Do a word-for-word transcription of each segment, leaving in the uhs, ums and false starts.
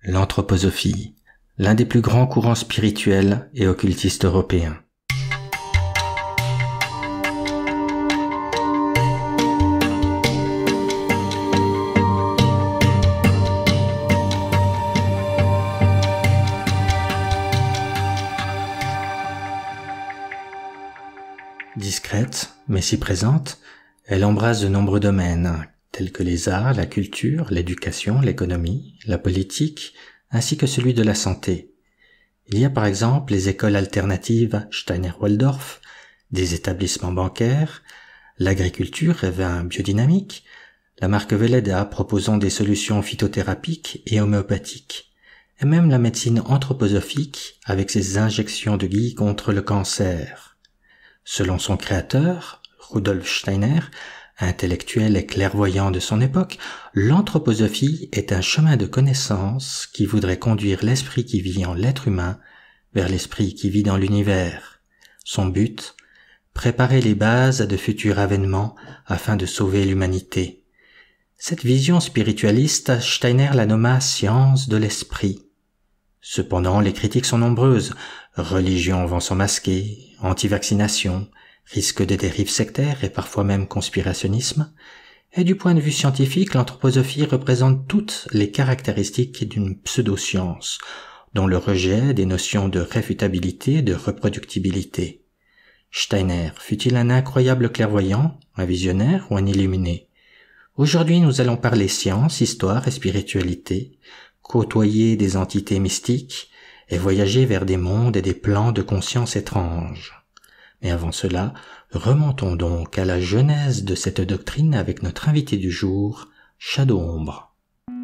L'anthroposophie, l'un des plus grands courants spirituels et occultistes européens. Discrète, mais si présente, elle embrasse de nombreux domaines, tels que les arts, la culture, l'éducation, l'économie, la politique, ainsi que celui de la santé. Il y a par exemple les écoles alternatives Steiner-Waldorf, des établissements bancaires, l'agriculture et vin biodynamique, la marque Velleda proposant des solutions phytothérapiques et homéopathiques, et même la médecine anthroposophique avec ses injections de gui contre le cancer. Selon son créateur, Rudolf Steiner, intellectuel et clairvoyant de son époque, l'anthroposophie est un chemin de connaissance qui voudrait conduire l'esprit qui vit en l'être humain vers l'esprit qui vit dans l'univers. Son but, préparer les bases à de futurs avènements afin de sauver l'humanité. Cette vision spiritualiste, Steiner la nomma science de l'esprit. Cependant, les critiques sont nombreuses. Religion vont s'en masquer, anti-vaccination, risque de dérives sectaires et parfois même conspirationnisme, et du point de vue scientifique, l'anthroposophie représente toutes les caractéristiques d'une pseudo-science, dont le rejet des notions de réfutabilité et de reproductibilité. Steiner fut-il un incroyable clairvoyant, un visionnaire ou un illuminé? Aujourd'hui, nous allons parler science, histoire et spiritualité, côtoyer des entités mystiques et voyager vers des mondes et des plans de conscience étranges. Mais avant cela, remontons donc à la genèse de cette doctrine avec notre invité du jour, Shadow Ombre.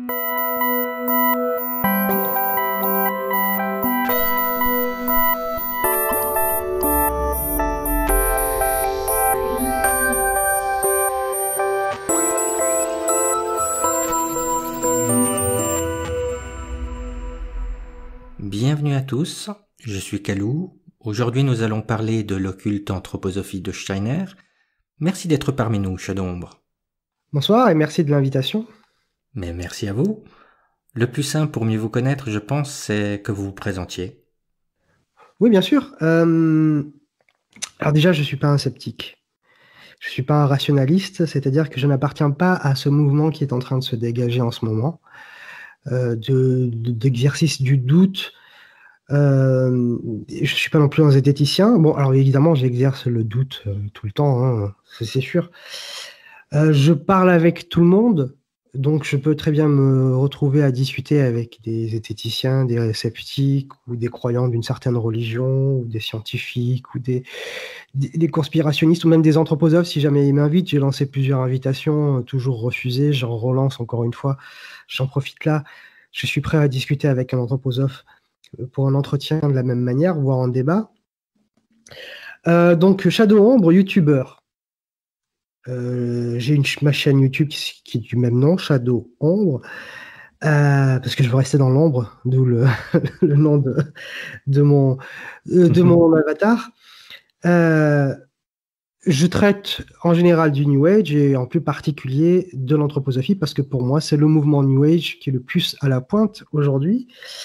Bienvenue à tous, je suis Kalou. Aujourd'hui, nous allons parler de l'occulte anthroposophie de Steiner. Merci d'être parmi nous, Shadow Ombre. Bonsoir et merci de l'invitation. Mais merci à vous. Le plus simple pour mieux vous connaître, je pense, c'est que vous vous présentiez. Oui, bien sûr. Euh... Alors déjà, je ne suis pas un sceptique. Je ne suis pas un rationaliste, c'est-à-dire que je n'appartiens pas à ce mouvement qui est en train de se dégager en ce moment, euh, de, de, d'exercice du doute. Euh, je ne suis pas non plus un zététicien. Bon, alors évidemment, j'exerce le doute euh, tout le temps, hein, c'est sûr. Euh, je parle avec tout le monde, donc je peux très bien me retrouver à discuter avec des zététiciens, des sceptiques, ou des croyants d'une certaine religion, ou des scientifiques, ou des, des, des conspirationnistes, ou même des anthroposophes, si jamais ils m'invitent. J'ai lancé plusieurs invitations, euh, toujours refusées. J'en relance encore une fois. J'en profite là. Je suis prêt à discuter avec un anthroposophe pour un entretien de la même manière, voire un débat. Euh, donc, Shadow Ombre, youtubeur. Euh, j'ai une, ma chaîne YouTube qui, qui est du même nom, Shadow Ombre, euh, parce que je veux rester dans l'ombre, d'où le, le nom de, de, mon, euh, de mon avatar. Euh, je traite en général du New Age et en plus particulier de l'anthroposophie, parce que pour moi, c'est le mouvement New Age qui est le plus à la pointe aujourd'hui.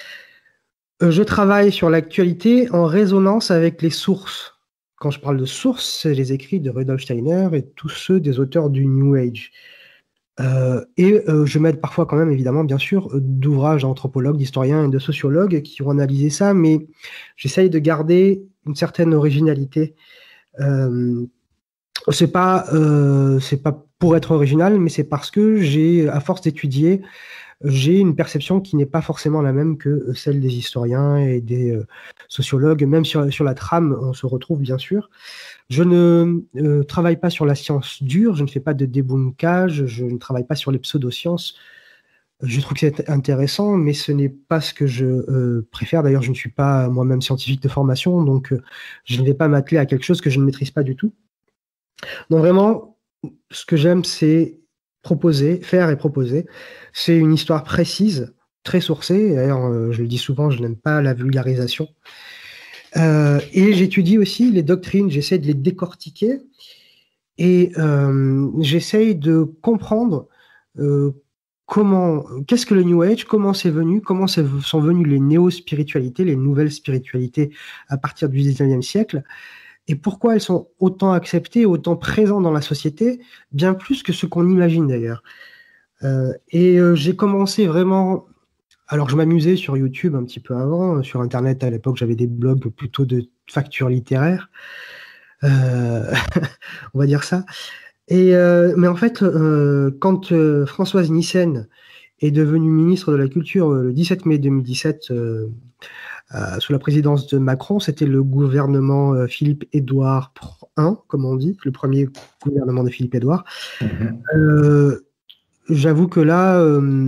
Je travaille sur l'actualité en résonance avec les sources. Quand je parle de sources, c'est les écrits de Rudolf Steiner et tous ceux des auteurs du New Age. Euh, et euh, je m'aide parfois quand même, évidemment, bien sûr, d'ouvrages d'anthropologues, d'historiens et de sociologues qui ont analysé ça, mais j'essaye de garder une certaine originalité. Euh, c'est pas, euh, c'est pas pour être original, mais c'est parce que j'ai, à force d'étudier, j'ai une perception qui n'est pas forcément la même que celle des historiens et des euh, sociologues. Même sur, sur la trame, on se retrouve bien sûr. Je ne euh, travaille pas sur la science dure, je ne fais pas de débunkage, je ne travaille pas sur les pseudosciences. Je trouve que c'est intéressant, mais ce n'est pas ce que je euh, préfère. D'ailleurs, je ne suis pas moi-même scientifique de formation, donc euh, je ne vais pas m'atteler à quelque chose que je ne maîtrise pas du tout. Donc vraiment, ce que j'aime, c'est proposer, faire et proposer. C'est une histoire précise, très sourcée. D'ailleurs, euh, je le dis souvent, je n'aime pas la vulgarisation. Euh, et j'étudie aussi les doctrines, j'essaie de les décortiquer et euh, j'essaie de comprendre euh, comment, qu'est-ce que le New Age, comment c'est venu, comment sont venues les néo-spiritualités, les nouvelles spiritualités à partir du dix-neuvième siècle, et pourquoi elles sont autant acceptées, autant présentes dans la société, bien plus que ce qu'on imagine d'ailleurs. Euh, et euh, j'ai commencé vraiment... Alors, je m'amusais sur YouTube un petit peu avant. Sur Internet, à l'époque, j'avais des blogs plutôt de factures littéraires. Euh, on va dire ça. Et, euh, mais en fait, euh, quand euh, Françoise Nyssen est devenue ministre de la Culture euh, le dix-sept mai deux mille dix-sept, euh, euh, sous la présidence de Macron, c'était le gouvernement euh, Philippe-Édouard premier, comme on dit, le premier gouvernement de Philippe-Édouard. Mmh. Euh, j'avoue que là... Euh,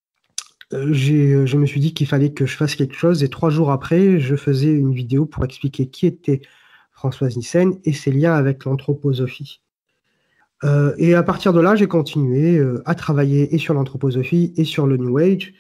J'ai, je me suis dit qu'il fallait que je fasse quelque chose, et trois jours après, je faisais une vidéo pour expliquer qui était Françoise Nyssen et ses liens avec l'anthroposophie. Euh, et à partir de là, j'ai continué euh, à travailler et sur l'anthroposophie et sur le New Age.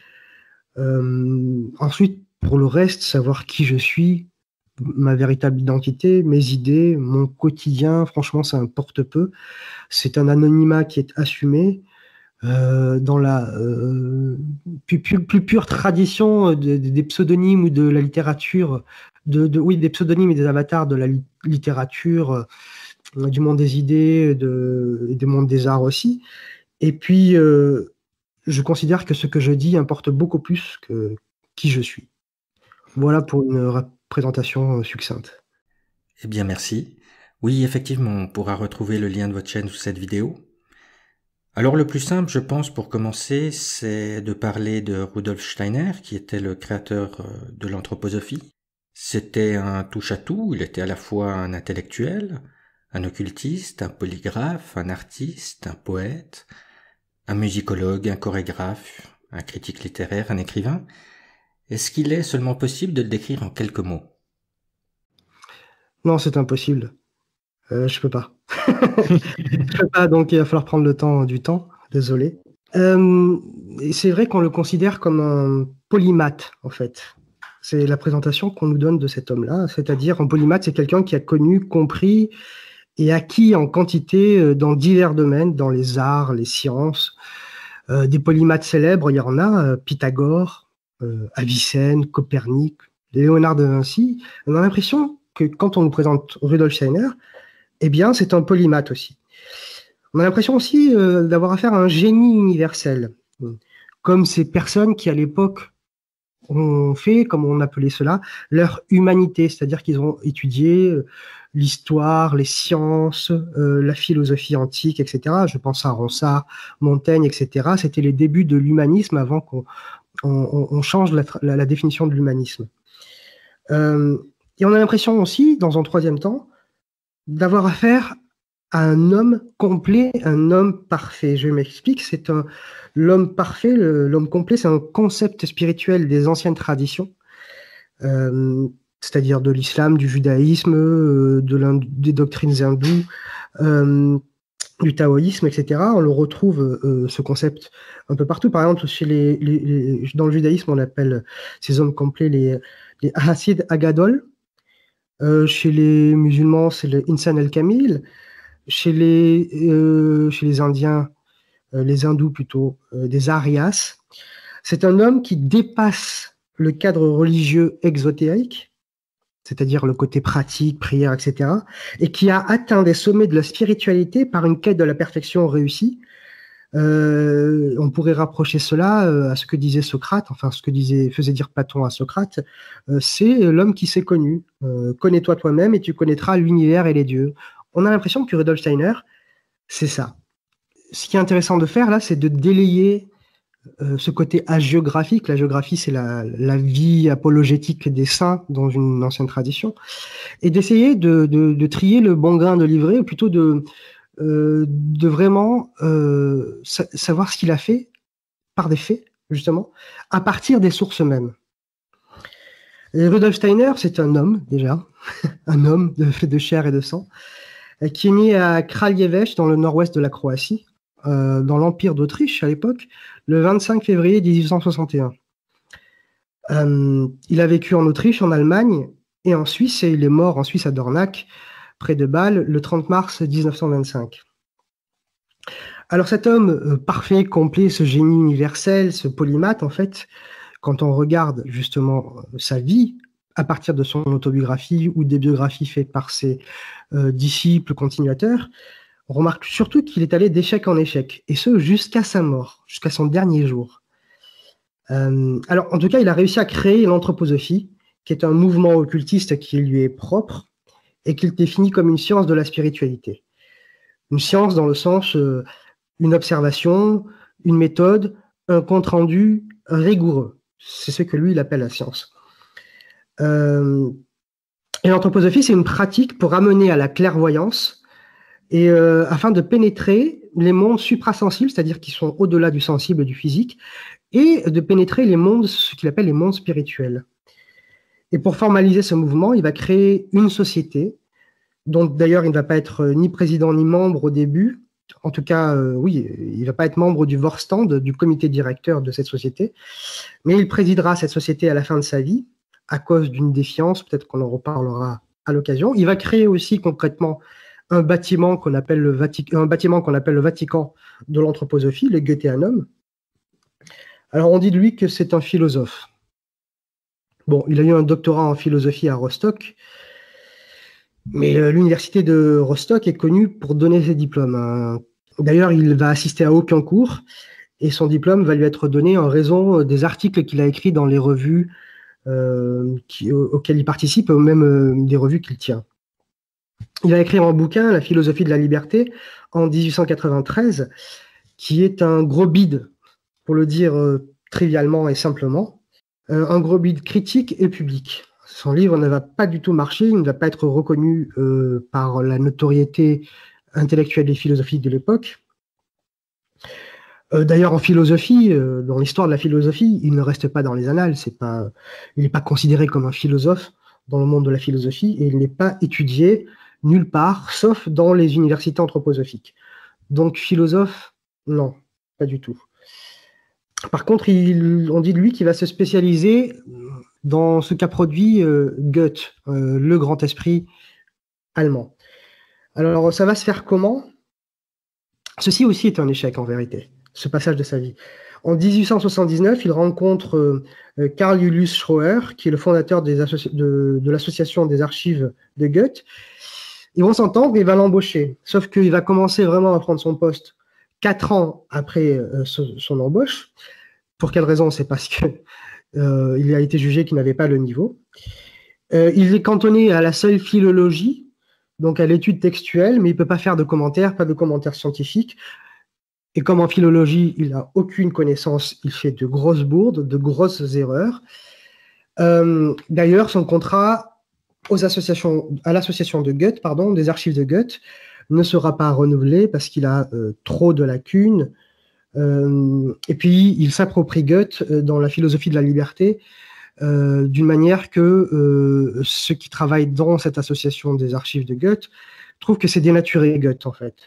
Euh, ensuite, pour le reste, savoir qui je suis, ma véritable identité, mes idées, mon quotidien, franchement, ça importe peu. C'est un anonymat qui est assumé. Euh, dans la euh, plus, plus, plus pure tradition de, de, des pseudonymes ou de la littérature, de, de, oui, des pseudonymes et des avatars de la li littérature, euh, du monde des idées, de, du monde des arts aussi. Et puis, euh, je considère que ce que je dis importe beaucoup plus que qui je suis. Voilà pour une présentation succincte. Eh bien, merci. Oui, effectivement, on pourra retrouver le lien de votre chaîne sous cette vidéo. Alors le plus simple, je pense, pour commencer, c'est de parler de Rudolf Steiner, qui était le créateur de l'anthroposophie. C'était un touche-à-tout, il était à la fois un intellectuel, un occultiste, un polygraphe, un artiste, un poète, un musicologue, un chorégraphe, un critique littéraire, un écrivain. Est-ce qu'il est seulement possible de le décrire en quelques mots? Non, c'est impossible. Euh, je peux pas. Je peux pas, donc il va falloir prendre le temps du temps, désolé. Euh, c'est vrai qu'on le considère comme un polymathe, en fait. C'est la présentation qu'on nous donne de cet homme-là, c'est-à-dire un polymathe, c'est quelqu'un qui a connu, compris et acquis en quantité dans divers domaines, dans les arts, les sciences. Euh, des polymathes célèbres, il y en a, euh, Pythagore, euh, Avicenne, Copernic, Léonard de Vinci. On a l'impression que quand on nous présente Rudolf Steiner, eh bien, c'est un polymathe aussi. On a l'impression aussi euh, d'avoir affaire à un génie universel, comme ces personnes qui, à l'époque, ont fait, comme on appelait cela, leur humanité, c'est-à-dire qu'ils ont étudié euh, l'histoire, les sciences, euh, la philosophie antique, et cetera. Je pense à Ronsard, Montaigne, et cetera. C'était les débuts de l'humanisme avant qu'on on, on change la, la, la définition de l'humanisme. Euh, et on a l'impression aussi, dans un troisième temps, d'avoir affaire à un homme complet, un homme parfait. Je m'explique, c'est un l'homme parfait, l'homme complet, c'est un concept spirituel des anciennes traditions, euh, c'est-à-dire de l'islam, du judaïsme, euh, de des doctrines hindoues, euh, du taoïsme, et cetera. On le retrouve, euh, ce concept, un peu partout. Par exemple, chez les, les, les, dans le judaïsme, on appelle ces hommes complets les, les Hasid Agadol. Euh, chez les musulmans, c'est le Insan el-Kamil. Chez les, euh, chez les Indiens, euh, les hindous plutôt, euh, des Aryas. C'est un homme qui dépasse le cadre religieux exotérique, c'est-à-dire le côté pratique, prière, et cetera, et qui a atteint des sommets de la spiritualité par une quête de la perfection réussie. Euh, on pourrait rapprocher cela euh, à ce que disait Socrate, enfin ce que disait, faisait dire Platon à Socrate, euh, c'est l'homme qui s'est connu. Euh, connais-toi toi-même et tu connaîtras l'univers et les dieux. On a l'impression que Rudolf Steiner, c'est ça. Ce qui est intéressant de faire là, c'est de délayer euh, ce côté hagiographique. La géographie, c'est la, la vie apologétique des saints dans une ancienne tradition, et d'essayer de, de, de trier le bon grain de livret, ou plutôt de Euh, de vraiment euh, sa savoir ce qu'il a fait par des faits, justement, à partir des sources mêmes. Et Rudolf Steiner, c'est un homme, déjà, un homme de, fait de chair et de sang, qui est né à Kraljevic, dans le nord-ouest de la Croatie, euh, dans l'Empire d'Autriche à l'époque, le vingt-cinq février mille huit cent soixante et un. Euh, il a vécu en Autriche, en Allemagne et en Suisse, et il est mort en Suisse à Dornach, près de Bâle, le trente mars mille neuf cent vingt-cinq. Alors cet homme euh, parfait, complet, ce génie universel, ce polymathe, en fait, quand on regarde justement euh, sa vie, à partir de son autobiographie ou des biographies faites par ses euh, disciples continuateurs, on remarque surtout qu'il est allé d'échec en échec, et ce jusqu'à sa mort, jusqu'à son dernier jour. Euh, alors, en tout cas, il a réussi à créer l'anthroposophie, qui est un mouvement occultiste qui lui est propre et qu'il définit comme une science de la spiritualité. Une science dans le sens, euh, une observation, une méthode, un compte-rendu rigoureux. C'est ce que lui, il appelle la science. Euh, et l'anthroposophie, c'est une pratique pour amener à la clairvoyance et euh, afin de pénétrer les mondes suprasensibles, c'est-à-dire qui sont au-delà du sensible, du physique, et de pénétrer les mondes, ce qu'il appelle les mondes spirituels. Et pour formaliser ce mouvement, il va créer une société, dont d'ailleurs il ne va pas être ni président ni membre au début. En tout cas, euh, oui, il ne va pas être membre du Vorstand, du comité directeur de cette société, mais il présidera cette société à la fin de sa vie, à cause d'une défiance, peut-être qu'on en reparlera à l'occasion. Il va créer aussi concrètement un bâtiment qu'on appelle le Vatican, un bâtiment qu'on appelle le Vatican de l'anthroposophie, le Goetheanum. Alors on dit de lui que c'est un philosophe. Bon, il a eu un doctorat en philosophie à Rostock, mais euh, l'université de Rostock est connue pour donner ses diplômes. Hein. D'ailleurs, il va assister à aucun cours, et son diplôme va lui être donné en raison des articles qu'il a écrits dans les revues euh, qui, auxquelles il participe, ou même euh, des revues qu'il tient. Il va écrire un bouquin, La philosophie de la liberté, en dix-huit cent quatre-vingt-treize, qui est un gros bide, pour le dire euh, trivialement et simplement, euh, un gros bide critique et public. Son livre ne va pas du tout marcher, il ne va pas être reconnu euh, par la notoriété intellectuelle et philosophique de l'époque. Euh, D'ailleurs, en philosophie, euh, dans l'histoire de la philosophie, il ne reste pas dans les annales, c'est pas, il n'est pas considéré comme un philosophe dans le monde de la philosophie, et il n'est pas étudié nulle part, sauf dans les universités anthroposophiques. Donc, philosophe, non, pas du tout. Par contre, il, on dit de lui qu'il va se spécialiser dans ce qu'a produit euh, Goethe, euh, le grand esprit allemand. Alors, ça va se faire comment? Ceci aussi est un échec, en vérité, ce passage de sa vie. En dix-huit cent soixante-dix-neuf, il rencontre euh, Karl Julius Schroer, qui est le fondateur des de, de l'association des archives de Goethe. Ils vont s'entendre et il va l'embaucher. Sauf qu'il va commencer vraiment à prendre son poste quatre ans après euh, son, son embauche. Pour quelle raison? C'est parce qu'il euh, a été jugé qu'il n'avait pas le niveau. Euh, il est cantonné à la seule philologie, donc à l'étude textuelle, mais il ne peut pas faire de commentaires, pas de commentaires scientifiques. Et comme en philologie, il n'a aucune connaissance, il fait de grosses bourdes, de grosses erreurs. Euh, D'ailleurs, son contrat aux associations, à l'association de Goethe, pardon, des archives de Goethe, ne sera pas renouvelé parce qu'il a euh, trop de lacunes. Euh, et puis, il s'approprie Goethe euh, dans la philosophie de la liberté euh, d'une manière que euh, ceux qui travaillent dans cette association des archives de Goethe trouvent que c'est dénaturé Goethe, en fait.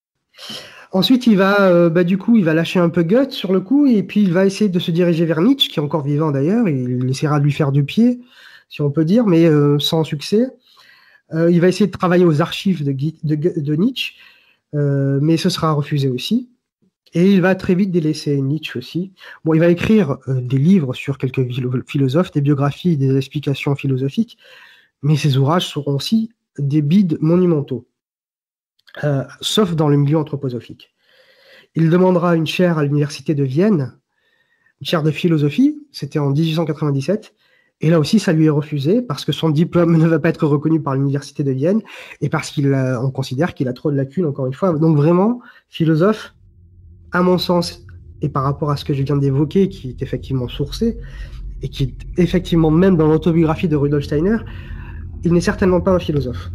Ensuite, il va, euh, bah, du coup, il va lâcher un peu Goethe sur le coup, et puis il va essayer de se diriger vers Nietzsche, qui est encore vivant d'ailleurs. Il essaiera de lui faire du pied, si on peut dire, mais euh, sans succès. Euh, il va essayer de travailler aux archives de, de, de Nietzsche, euh, mais ce sera refusé aussi. Et il va très vite délaisser Nietzsche aussi. Bon, il va écrire euh, des livres sur quelques philosophes, des biographies, des explications philosophiques, mais ses ouvrages seront aussi des bides monumentaux, euh, sauf dans le milieu anthroposophique. Il demandera une chaire à l'université de Vienne, une chaire de philosophie, c'était en dix-huit cent quatre-vingt-dix-sept, et là aussi ça lui est refusé parce que son diplôme ne va pas être reconnu par l'université de Vienne et parce qu'on considère qu'il a trop de lacunes, encore une fois. Donc vraiment, philosophe, à mon sens, et par rapport à ce que je viens d'évoquer, qui est effectivement sourcé, et qui est effectivement même dans l'autobiographie de Rudolf Steiner, il n'est certainement pas un philosophe.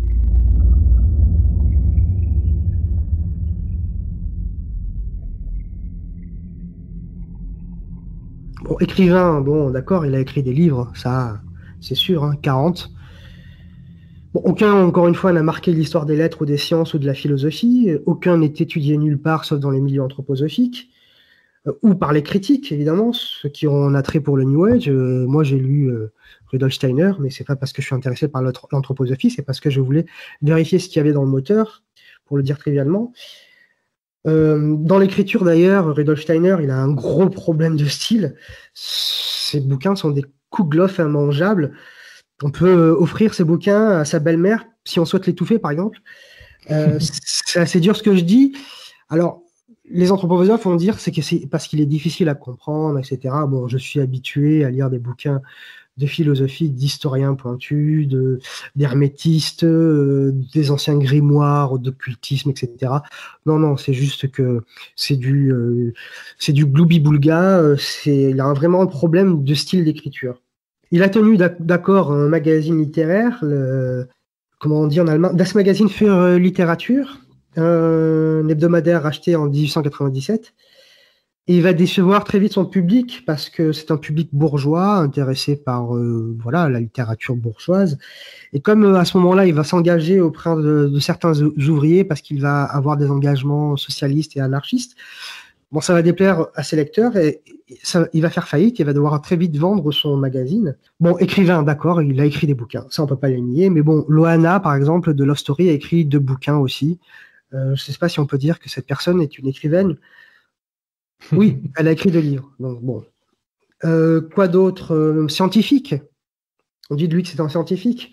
Bon, écrivain, bon, d'accord, il a écrit des livres, ça, c'est sûr, hein, quarante. Bon, aucun, encore une fois, n'a marqué l'histoire des lettres ou des sciences ou de la philosophie. Aucun n'est étudié nulle part, sauf dans les milieux anthroposophiques, euh, ou par les critiques, évidemment, ceux qui ont un attrait pour le New Age. Euh, moi, j'ai lu euh, Rudolf Steiner, mais c'est pas parce que je suis intéressé par l'anthroposophie, c'est parce que je voulais vérifier ce qu'il y avait dans le moteur, pour le dire trivialement. Euh, dans l'écriture, d'ailleurs, Rudolf Steiner, il a un gros problème de style. Ses bouquins sont des kouglof immangeables. On peut offrir ces bouquins à sa belle-mère si on souhaite l'étouffer, par exemple. Euh, c'est assez dur ce que je dis. Alors, les anthroposophes vont dire c'est que c'est parce qu'il est difficile à comprendre, et cetera. Bon, je suis habitué à lire des bouquins de philosophie, d'historiens pointus, de, d'hermétistes, euh, des anciens grimoires, d'occultisme, et cetera. Non, non, c'est juste que c'est du, euh, c'est du gloubi-boulga. euh, C'est, il a un, vraiment un problème de style d'écriture. Il a tenu d'accord un magazine littéraire, le, comment on dit en allemand, Das Magazin für Literatur, un hebdomadaire racheté en dix-huit cent quatre-vingt-dix-sept. Et il va décevoir très vite son public parce que c'est un public bourgeois intéressé par euh, voilà la littérature bourgeoise. Et comme euh, à ce moment-là, il va s'engager auprès de, de certains ouvriers parce qu'il va avoir des engagements socialistes et anarchistes, bon, ça va déplaire à ses lecteurs et ça, il va faire faillite. Il va devoir très vite vendre son magazine. Bon, écrivain, d'accord, il a écrit des bouquins, ça on peut pas le nier. Mais bon, Loana, par exemple, de Love Story, a écrit deux bouquins aussi. Euh, je ne sais pas si on peut dire que cette personne est une écrivaine. Oui, elle a écrit deux livres. Donc bon. Euh, quoi d'autre euh, Scientifique. On dit de lui que c'est un scientifique.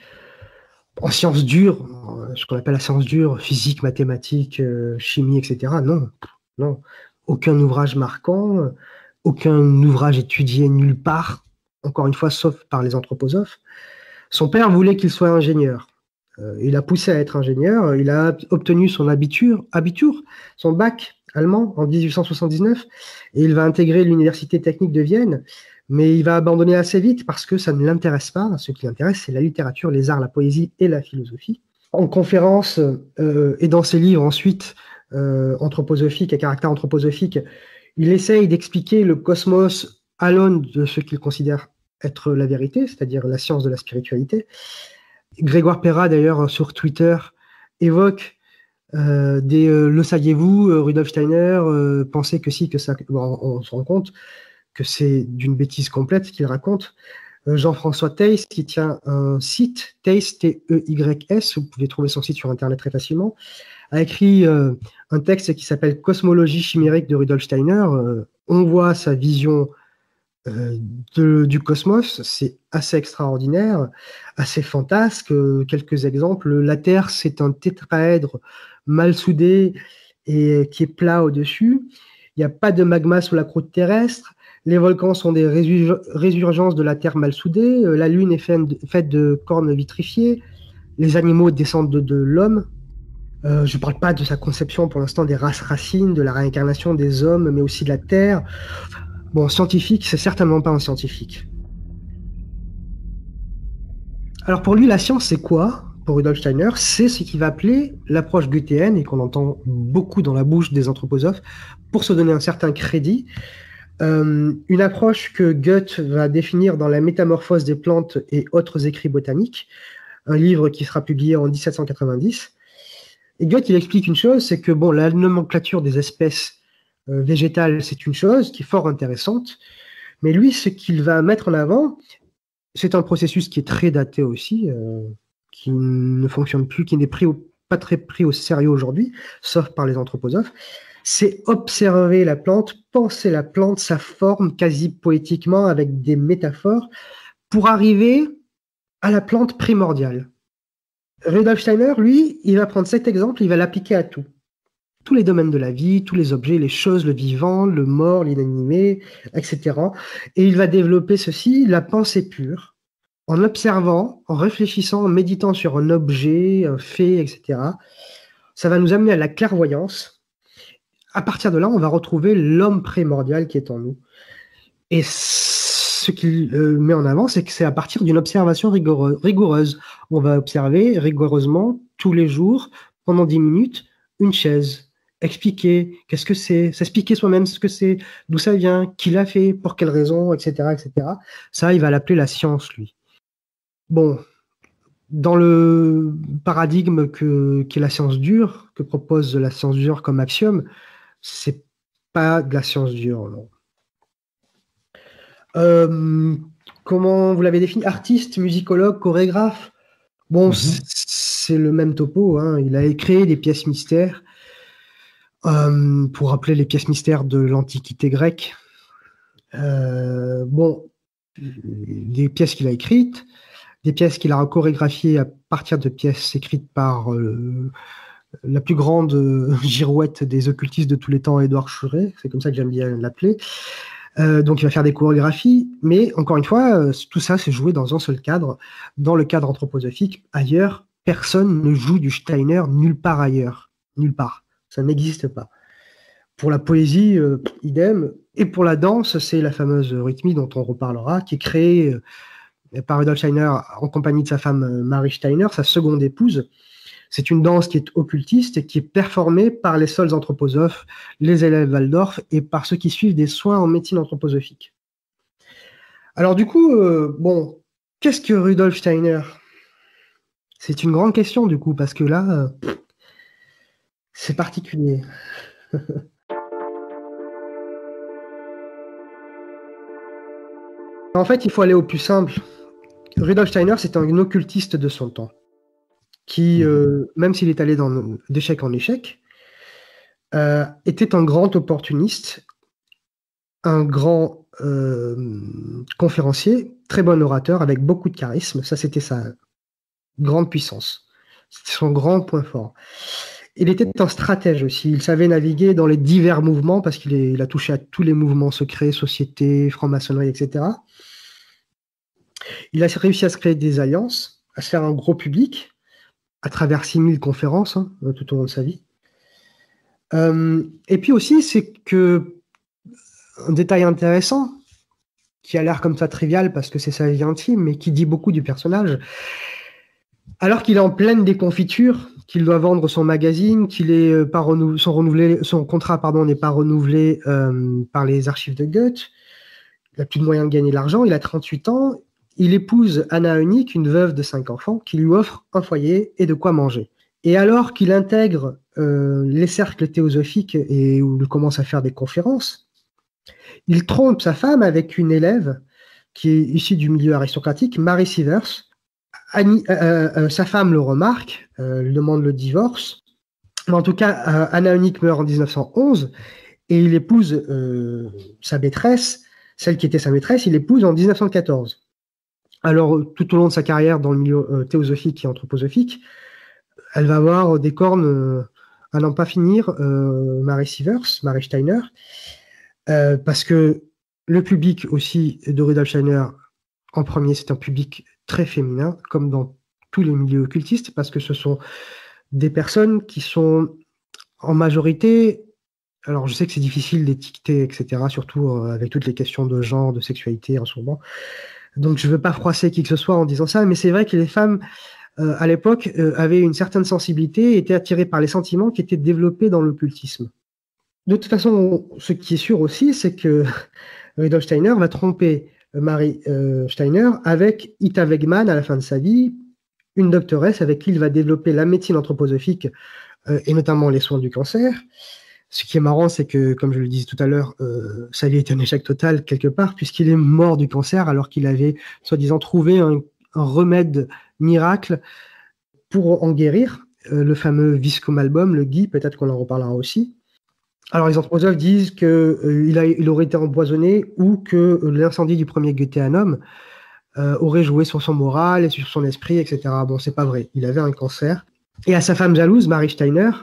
En sciences dures, ce qu'on appelle la science dure, physique, mathématiques, euh, chimie, et cetera. Non, non. Aucun ouvrage marquant, aucun ouvrage étudié nulle part, encore une fois, sauf par les anthroposophes. Son père voulait qu'il soit ingénieur. Euh, il a poussé à être ingénieur. Il a obtenu son abitur, abitur son bac allemand en dix-huit cent soixante-dix-neuf et il va intégrer l'université technique de Vienne, mais il va abandonner assez vite parce que ça ne l'intéresse pas. Ce qui l'intéresse, c'est la littérature, les arts, la poésie et la philosophie. En conférence euh, et dans ses livres ensuite euh, anthroposophiques, à caractère anthroposophique, il essaye d'expliquer le cosmos à l'aune de ce qu'il considère être la vérité, c'est-à-dire la science de la spiritualité. Grégoire Perra, d'ailleurs, sur Twitter, évoque Euh, des euh, le saviez-vous, euh, Rudolf Steiner euh, pensait que si, que ça. Bon, on, on se rend compte que c'est d'une bêtise complète ce qu'il raconte. Euh, Jean-François Theiss, qui tient un site, Theiss, T E Y S, vous pouvez trouver son site sur Internet très facilement, a écrit euh, un texte qui s'appelle Cosmologie chimérique de Rudolf Steiner. Euh, on voit sa vision euh, de, du cosmos, c'est assez extraordinaire, assez fantasque. Euh, quelques exemples. La Terre, c'est un tétraèdre mal soudé et qui est plat au-dessus. Il n'y a pas de magma sous la croûte terrestre. Les volcans sont des résur- résurgences de la Terre mal soudée. La Lune est faite de, faite de cornes vitrifiées. Les animaux descendent de, de l'homme. Euh, je ne parle pas de sa conception pour l'instant des races racines, de la réincarnation des hommes, mais aussi de la Terre. Bon, scientifique, c'est certainement pas un scientifique. Alors pour lui, la science, c'est quoi ? Pour Rudolf Steiner, c'est ce qu'il va appeler l'approche goethéenne et qu'on entend beaucoup dans la bouche des anthroposophes pour se donner un certain crédit. Euh, une approche que Goethe va définir dans La Métamorphose des plantes et autres écrits botaniques, un livre qui sera publié en dix-sept cent quatre-vingt-dix. Et Goethe, il explique une chose, c'est que bon, la nomenclature des espèces euh, végétales, c'est une chose qui est fort intéressante, mais lui, ce qu'il va mettre en avant, c'est un processus qui est très daté aussi, euh, qui ne fonctionne plus, qui n'est pris au, pas très pris au sérieux aujourd'hui, sauf par les anthroposophes. C'est observer la plante, penser la plante, sa forme quasi poétiquement avec des métaphores pour arriver à la plante primordiale. Rudolf Steiner, lui, il va prendre cet exemple, il va l'appliquer à tout. Tous les domaines de la vie, tous les objets, les choses, le vivant, le mort, l'inanimé, et cetera. Et il va développer ceci, la pensée pure, en observant, en réfléchissant, en méditant sur un objet, un fait, et cetera. Ça va nous amener à la clairvoyance. À partir de là, on va retrouver l'homme primordial qui est en nous. Et ce qu'il euh, met en avant, c'est que c'est à partir d'une observation rigoureuse, rigoureuse. On va observer rigoureusement, tous les jours, pendant dix minutes, une chaise. Expliquer qu'est-ce que c'est, s'expliquer soi-même ce que c'est, d'où ça vient, qui l'a fait, pour quelles raisons, et cetera, et cetera. Ça, il va l'appeler la science, lui. Bon, dans le paradigme que, qu'est la science dure, que propose la science dure comme axiome, c'est pas de la science dure, non. Euh, comment vous l'avez défini ? Artiste, musicologue, chorégraphe. Bon, mm-hmm. c'est le même topo. Hein. Il a créé des pièces mystères. euh, pour rappeler les pièces mystères de l'Antiquité grecque. Euh, bon, des pièces qu'il a écrites, des pièces qu'il a chorégraphiées à partir de pièces écrites par euh, la plus grande euh, girouette des occultistes de tous les temps, Édouard Churet, c'est comme ça que j'aime bien l'appeler. Euh, donc il va faire des chorégraphies, mais encore une fois, euh, tout ça c'est joué dans un seul cadre, dans le cadre anthroposophique. Ailleurs, personne ne joue du Steiner nulle part ailleurs, nulle part, ça n'existe pas. Pour la poésie, euh, idem, et pour la danse, c'est la fameuse rythmie dont on reparlera, qui est créée euh, par Rudolf Steiner en compagnie de sa femme euh, Marie Steiner, sa seconde épouse. C'est une danse qui est occultiste et qui est performée par les seuls anthroposophes, les élèves Waldorf, et par ceux qui suivent des soins en médecine anthroposophique. Alors du coup, euh, bon, qu'est-ce que Rudolf Steiner? C'est une grande question du coup, parce que là, euh, c'est particulier. En fait, il faut aller au plus simple. Rudolf Steiner, c'est un occultiste de son temps, qui, euh, même s'il est allé d'échec en échec, euh, était un grand opportuniste, un grand euh, conférencier, très bon orateur, avec beaucoup de charisme. Ça, c'était sa grande puissance. C'était son grand point fort. Il était un stratège aussi. Il savait naviguer dans les divers mouvements, parce qu'il il a touché à tous les mouvements secrets, société, franc-maçonnerie, et cetera. Il a réussi à se créer des alliances, à se faire un gros public, à travers six mille conférences hein, tout au long de sa vie. Euh, et puis aussi, c'est que un détail intéressant, qui a l'air comme ça trivial parce que c'est sa vie intime, mais qui dit beaucoup du personnage, alors qu'il est en pleine déconfiture, qu'il doit vendre son magazine, qu'il est pas renou son, renouvelé, son contrat pardon, n'est pas renouvelé euh, par les archives de Goethe, il n'a plus de moyens de gagner de l'argent, il a trente-huit ans, il épouse Anna Eunig, une veuve de cinq enfants, qui lui offre un foyer et de quoi manger. Et alors qu'il intègre euh, les cercles théosophiques et où il commence à faire des conférences, il trompe sa femme avec une élève qui est issue du milieu aristocratique, Marie Sievers. Annie, euh, euh, sa femme le remarque, euh, lui demande le divorce. Mais en tout cas, euh, Anna Eunig meurt en mille neuf cent onze et il épouse euh, sa maîtresse, celle qui était sa maîtresse, il l'épouse en mille neuf cent quatorze. Alors, tout au long de sa carrière dans le milieu euh, théosophique et anthroposophique, elle va avoir des cornes euh, à n'en pas finir, euh, Marie Sievers, Marie Steiner, euh, parce que le public aussi de Rudolf Steiner, en premier, c'est un public très féminin, comme dans tous les milieux occultistes, parce que ce sont des personnes qui sont en majorité, alors je sais que c'est difficile d'étiqueter, et cetera, surtout euh, avec toutes les questions de genre, de sexualité en ce moment, donc je ne veux pas froisser qui que ce soit en disant ça, mais c'est vrai que les femmes, euh, à l'époque, euh, avaient une certaine sensibilité et étaient attirées par les sentiments qui étaient développés dans l'occultisme. De toute façon, ce qui est sûr aussi, c'est que Rudolf Steiner va tromper Marie euh, Steiner avec Ita Wegman à la fin de sa vie, une doctoresse avec qui il va développer la médecine anthroposophique euh, et notamment les soins du cancer. Ce qui est marrant, c'est que, comme je le disais tout à l'heure, euh, ça lui est un échec total quelque part, puisqu'il est mort du cancer alors qu'il avait, soi-disant, trouvé un, un remède miracle pour en guérir, euh, le fameux Viscomalbum, le gui, peut-être qu'on en reparlera aussi. Alors les anthroposophes disent qu'il euh, il aurait été empoisonné ou que euh, l'incendie du premier Goetheanum euh, aurait joué sur son moral et sur son esprit, et cetera. Bon, c'est pas vrai. Il avait un cancer. Et à sa femme jalouse, Marie Steiner,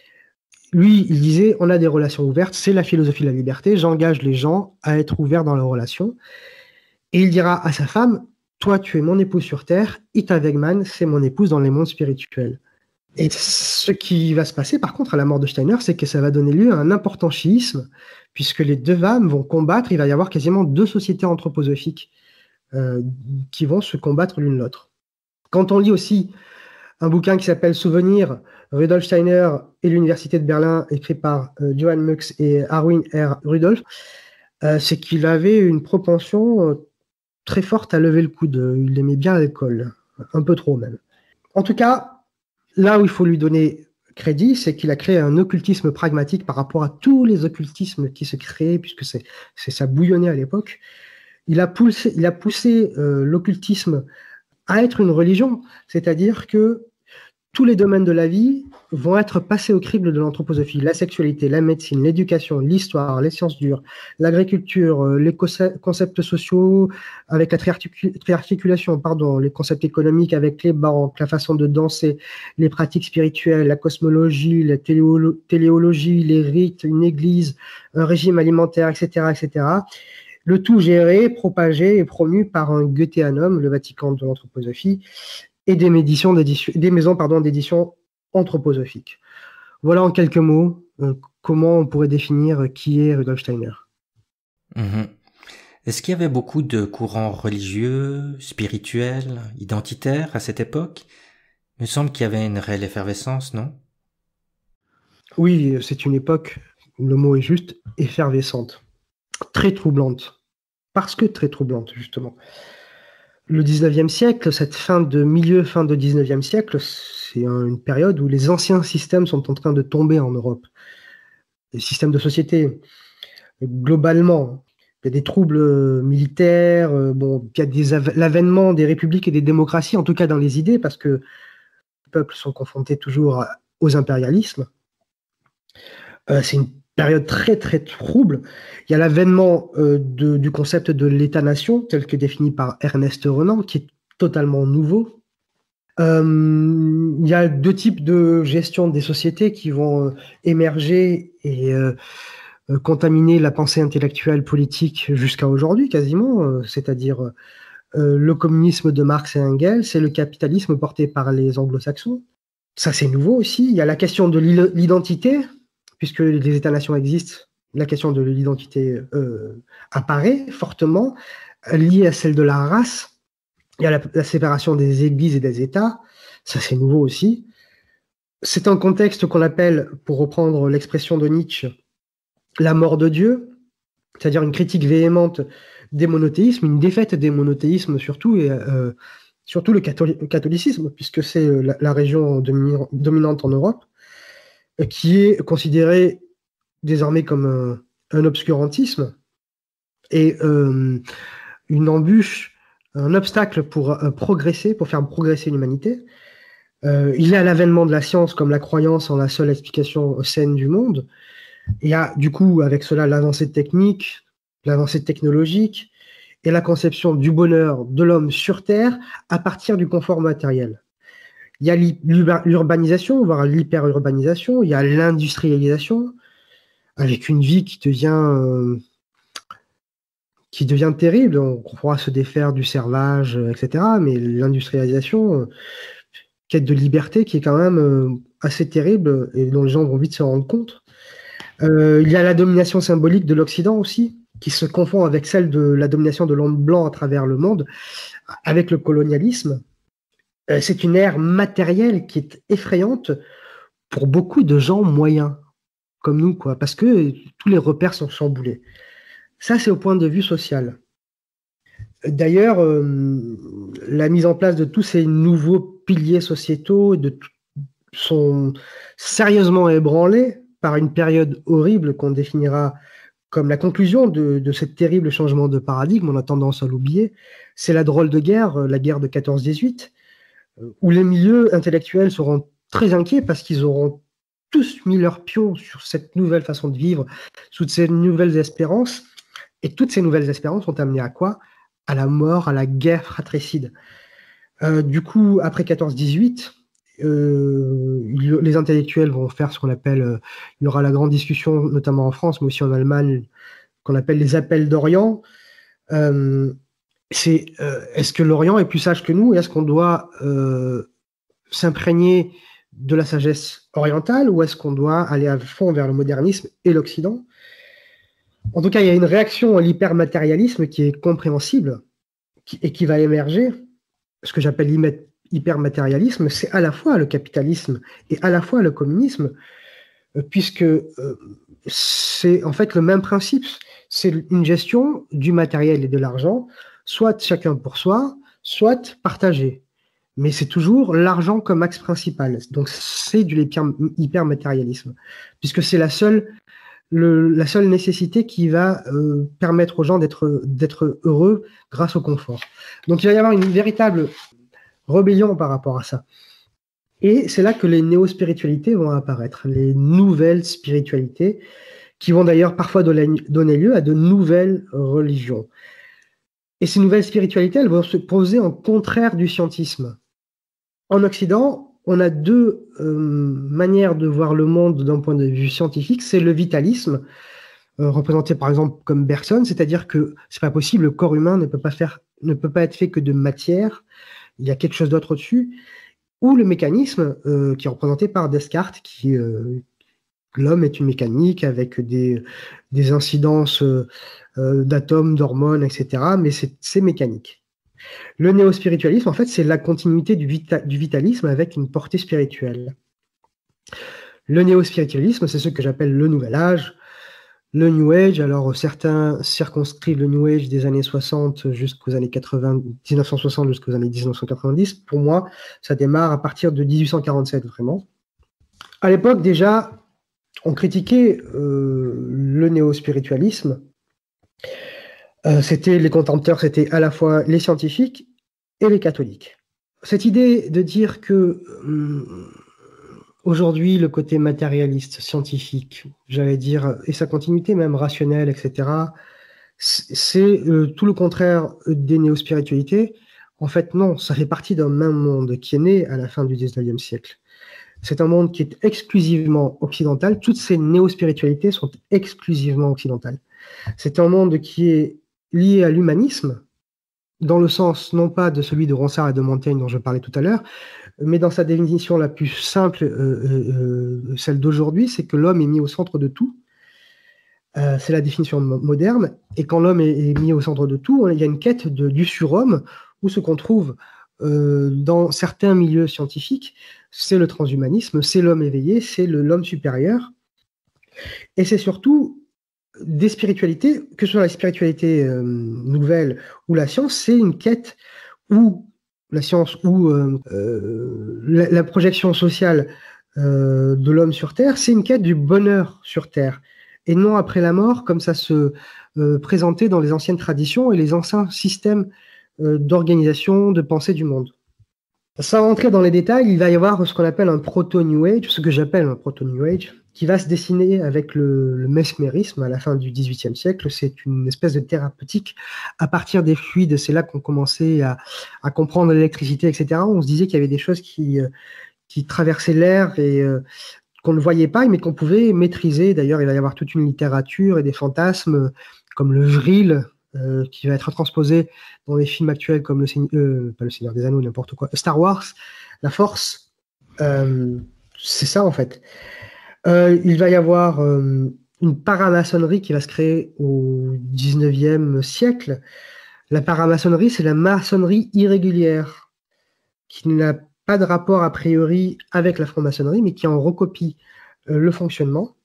lui, il disait, on a des relations ouvertes, c'est la philosophie de la liberté, j'engage les gens à être ouverts dans leurs relations. Et il dira à sa femme, toi, tu es mon épouse sur Terre, Ita Wegman, c'est mon épouse dans les mondes spirituels. Et ce qui va se passer, par contre, à la mort de Steiner, c'est que ça va donner lieu à un important chiisme, puisque les deux femmes vont combattre, il va y avoir quasiment deux sociétés anthroposophiques euh, qui vont se combattre l'une l'autre. Quand on lit aussi un bouquin qui s'appelle Souvenir, Rudolf Steiner et l'Université de Berlin, écrit par euh, Johann Mux et Arwin R. Rudolf, euh, c'est qu'il avait une propension euh, très forte à lever le coude. Il aimait bien l'alcool, un peu trop même. En tout cas, là où il faut lui donner crédit, c'est qu'il a créé un occultisme pragmatique par rapport à tous les occultismes qui se créaient, puisque c'est, c'est ça bouillonnait à l'époque. Il a poussé, il a poussé euh, l'occultisme à être une religion, c'est-à-dire que tous les domaines de la vie vont être passés au crible de l'anthroposophie. La sexualité, la médecine, l'éducation, l'histoire, les sciences dures, l'agriculture, les concepts sociaux avec la triarticulation, pardon, les concepts économiques avec les banques, la façon de danser, les pratiques spirituelles, la cosmologie, la téléolo téléologie, les rites, une église, un régime alimentaire, et cetera, et cetera. Le tout géré, propagé et promu par un Goetheanum, le Vatican de l'anthroposophie, et des, des maisons pardon, d'édition anthroposophiques. Voilà en quelques mots euh, comment on pourrait définir qui est Rudolf Steiner. Mmh. Est-ce qu'il y avait beaucoup de courants religieux, spirituels, identitaires à cette époque? Il me semble qu'il y avait une réelle effervescence, non? Oui, c'est une époque, le mot est juste, effervescente, très troublante, parce que très troublante, justement. Le dix-neuvième siècle, cette fin de milieu, fin de dix-neuvième siècle, c'est un, une période où les anciens systèmes sont en train de tomber en Europe. Les systèmes de société, globalement, il y a des troubles militaires, bon, il y a des l'avènement des républiques et des démocraties, en tout cas dans les idées, parce que les peuples sont confrontés toujours aux impérialismes. Euh, c'est une période très très trouble. Il y a l'avènement euh, du concept de l'État-nation, tel que défini par Ernest Renan, qui est totalement nouveau. Euh, il y a deux types de gestion des sociétés qui vont euh, émerger et euh, euh, contaminer la pensée intellectuelle politique jusqu'à aujourd'hui, quasiment, euh, c'est-à-dire euh, le communisme de Marx et Engels et le capitalisme porté par les anglo-saxons. Ça, c'est nouveau aussi. Il y a la question de l'identité, puisque les États-nations existent, la question de l'identité euh, apparaît fortement, liée à celle de la race. Il y a la, la séparation des églises et des États, ça c'est nouveau aussi. C'est un contexte qu'on appelle, pour reprendre l'expression de Nietzsche, la mort de Dieu, c'est-à-dire une critique véhémente des monothéismes, une défaite des monothéismes surtout, et euh, surtout le catholicisme, puisque c'est la, la région domi dominante en Europe, qui est considéré désormais comme un, un obscurantisme et euh, une embûche, un obstacle pour euh, progresser, pour faire progresser l'humanité. Euh, il y a l'avènement de la science comme la croyance en la seule explication saine du monde. Il y a du coup avec cela l'avancée technique, l'avancée technologique et la conception du bonheur de l'homme sur Terre à partir du confort matériel. Il y a l'urbanisation, voire l'hyperurbanisation, il y a l'industrialisation, avec une vie qui devient, euh, qui devient terrible. On croit se défaire du servage, et cetera. Mais l'industrialisation, euh, quête de liberté qui est quand même euh, assez terrible et dont les gens vont vite se rendre compte. Euh, il y a la domination symbolique de l'Occident aussi, qui se confond avec celle de la domination de l'homme blanc à travers le monde, avec le colonialisme. C'est une ère matérielle qui est effrayante pour beaucoup de gens moyens, comme nous, quoi, parce que tous les repères sont chamboulés. Ça, c'est au point de vue social. D'ailleurs, euh, la mise en place de tous ces nouveaux piliers sociétaux de sont sérieusement ébranlés par une période horrible qu'on définira comme la conclusion de, de ce terrible changement de paradigme. On a tendance à l'oublier. C'est la drôle de guerre, la guerre de quatorze dix-huit, où les milieux intellectuels seront très inquiets parce qu'ils auront tous mis leur pion sur cette nouvelle façon de vivre, toutes ces nouvelles espérances. Et toutes ces nouvelles espérances sont amenées à quoi? À la mort, à la guerre fratricide. Euh, du coup, après quatorze dix-huit, euh, les intellectuels vont faire ce qu'on appelle, euh, il y aura la grande discussion, notamment en France, mais aussi en Allemagne, qu'on appelle les appels d'Orient. Euh, c'est euh, est-ce que l'Orient est plus sage que nous? Est-ce qu'on doit euh, s'imprégner de la sagesse orientale ou est-ce qu'on doit aller à fond vers le modernisme et l'Occident? En tout cas, il y a une réaction à l'hypermatérialisme qui est compréhensible qui, et qui va émerger. Ce que j'appelle l'hypermatérialisme, c'est à la fois le capitalisme et à la fois le communisme, puisque euh, c'est en fait le même principe. C'est une gestion du matériel et de l'argent, soit chacun pour soi, soit partagé. Mais c'est toujours l'argent comme axe principal. Donc c'est du hypermatérialisme, puisque c'est la seule, le, la seule nécessité qui va euh, permettre aux gens d'être d'être heureux grâce au confort. Donc il va y avoir une véritable rébellion par rapport à ça. Et c'est là que les néo-spiritualités vont apparaître, les nouvelles spiritualités, qui vont d'ailleurs parfois donner lieu à de nouvelles religions. Et ces nouvelles spiritualités, elles vont se poser en contraire du scientisme. En Occident, on a deux euh, manières de voir le monde d'un point de vue scientifique. C'est le vitalisme, euh, représenté par exemple comme Bergson, c'est-à-dire que c'est pas possible, le corps humain ne peut pas faire, ne peut pas être fait que de matière, il y a quelque chose d'autre au-dessus. Ou le mécanisme, euh, qui est représenté par Descartes, qui euh, l'homme est une mécanique avec des, des incidences euh, euh, d'atomes, d'hormones, et cetera. Mais c'est mécanique. Le néo-spiritualisme, en fait, c'est la continuité du, vita du vitalisme avec une portée spirituelle. Le néo-spiritualisme, c'est ce que j'appelle le Nouvel Âge, le New Age. Alors, certains circonscrivent le New Age des années soixante jusqu'aux années quatre-vingts, mille neuf cent soixante jusqu'aux années mille neuf cent quatre-vingt-dix. Pour moi, ça démarre à partir de mille huit cent quarante-sept, vraiment. À l'époque, déjà, on critiquait euh, le néo-spiritualisme. Euh, c'était les contempteurs, c'était à la fois les scientifiques et les catholiques. Cette idée de dire que hum, aujourd'hui, le côté matérialiste, scientifique, j'allais dire, et sa continuité même rationnelle, et cetera, c'est euh, tout le contraire des néo-spiritualités. En fait, non, ça fait partie d'un même monde qui est né à la fin du dix-neuvième siècle. C'est un monde qui est exclusivement occidental. Toutes ces néo-spiritualités sont exclusivement occidentales. C'est un monde qui est lié à l'humanisme, dans le sens non pas de celui de Ronsard et de Montaigne dont je parlais tout à l'heure, mais dans sa définition la plus simple, euh, euh, celle d'aujourd'hui, c'est que l'homme est mis au centre de tout. Euh, c'est la définition moderne. Et quand l'homme est, est mis au centre de tout, il y a une quête de, du surhomme, où ce qu'on trouve euh, dans certains milieux scientifiques, c'est le transhumanisme, c'est l'homme éveillé, c'est l'homme supérieur. Et c'est surtout des spiritualités, que ce soit la spiritualité euh, nouvelle ou la science, c'est une quête où la science ou euh, euh, la, la projection sociale euh, de l'homme sur Terre, c'est une quête du bonheur sur Terre, et non après la mort, comme ça se euh, présentait dans les anciennes traditions et les anciens systèmes euh, d'organisation, de pensée du monde. Sans rentrer dans les détails, il va y avoir ce qu'on appelle un proto-New Age, ce que j'appelle un proto-New Age, qui va se dessiner avec le, le mesmérisme à la fin du dix-huitième siècle. C'est une espèce de thérapeutique à partir des fluides. C'est là qu'on commençait à, à comprendre l'électricité, et cetera. On se disait qu'il y avait des choses qui, qui traversaient l'air et euh, qu'on ne voyait pas, mais qu'on pouvait maîtriser. D'ailleurs, il va y avoir toute une littérature et des fantasmes comme le vril, Euh, qui va être transposé dans les films actuels comme le, euh, pas le Seigneur des Anneaux, n'importe quoi, Star Wars, la Force, euh, c'est ça en fait. Euh, il va y avoir euh, une paramaçonnerie qui va se créer au dix-neuvième siècle. La paramaçonnerie, c'est la maçonnerie irrégulière, qui n'a pas de rapport a priori avec la franc-maçonnerie, mais qui en recopie euh, le fonctionnement,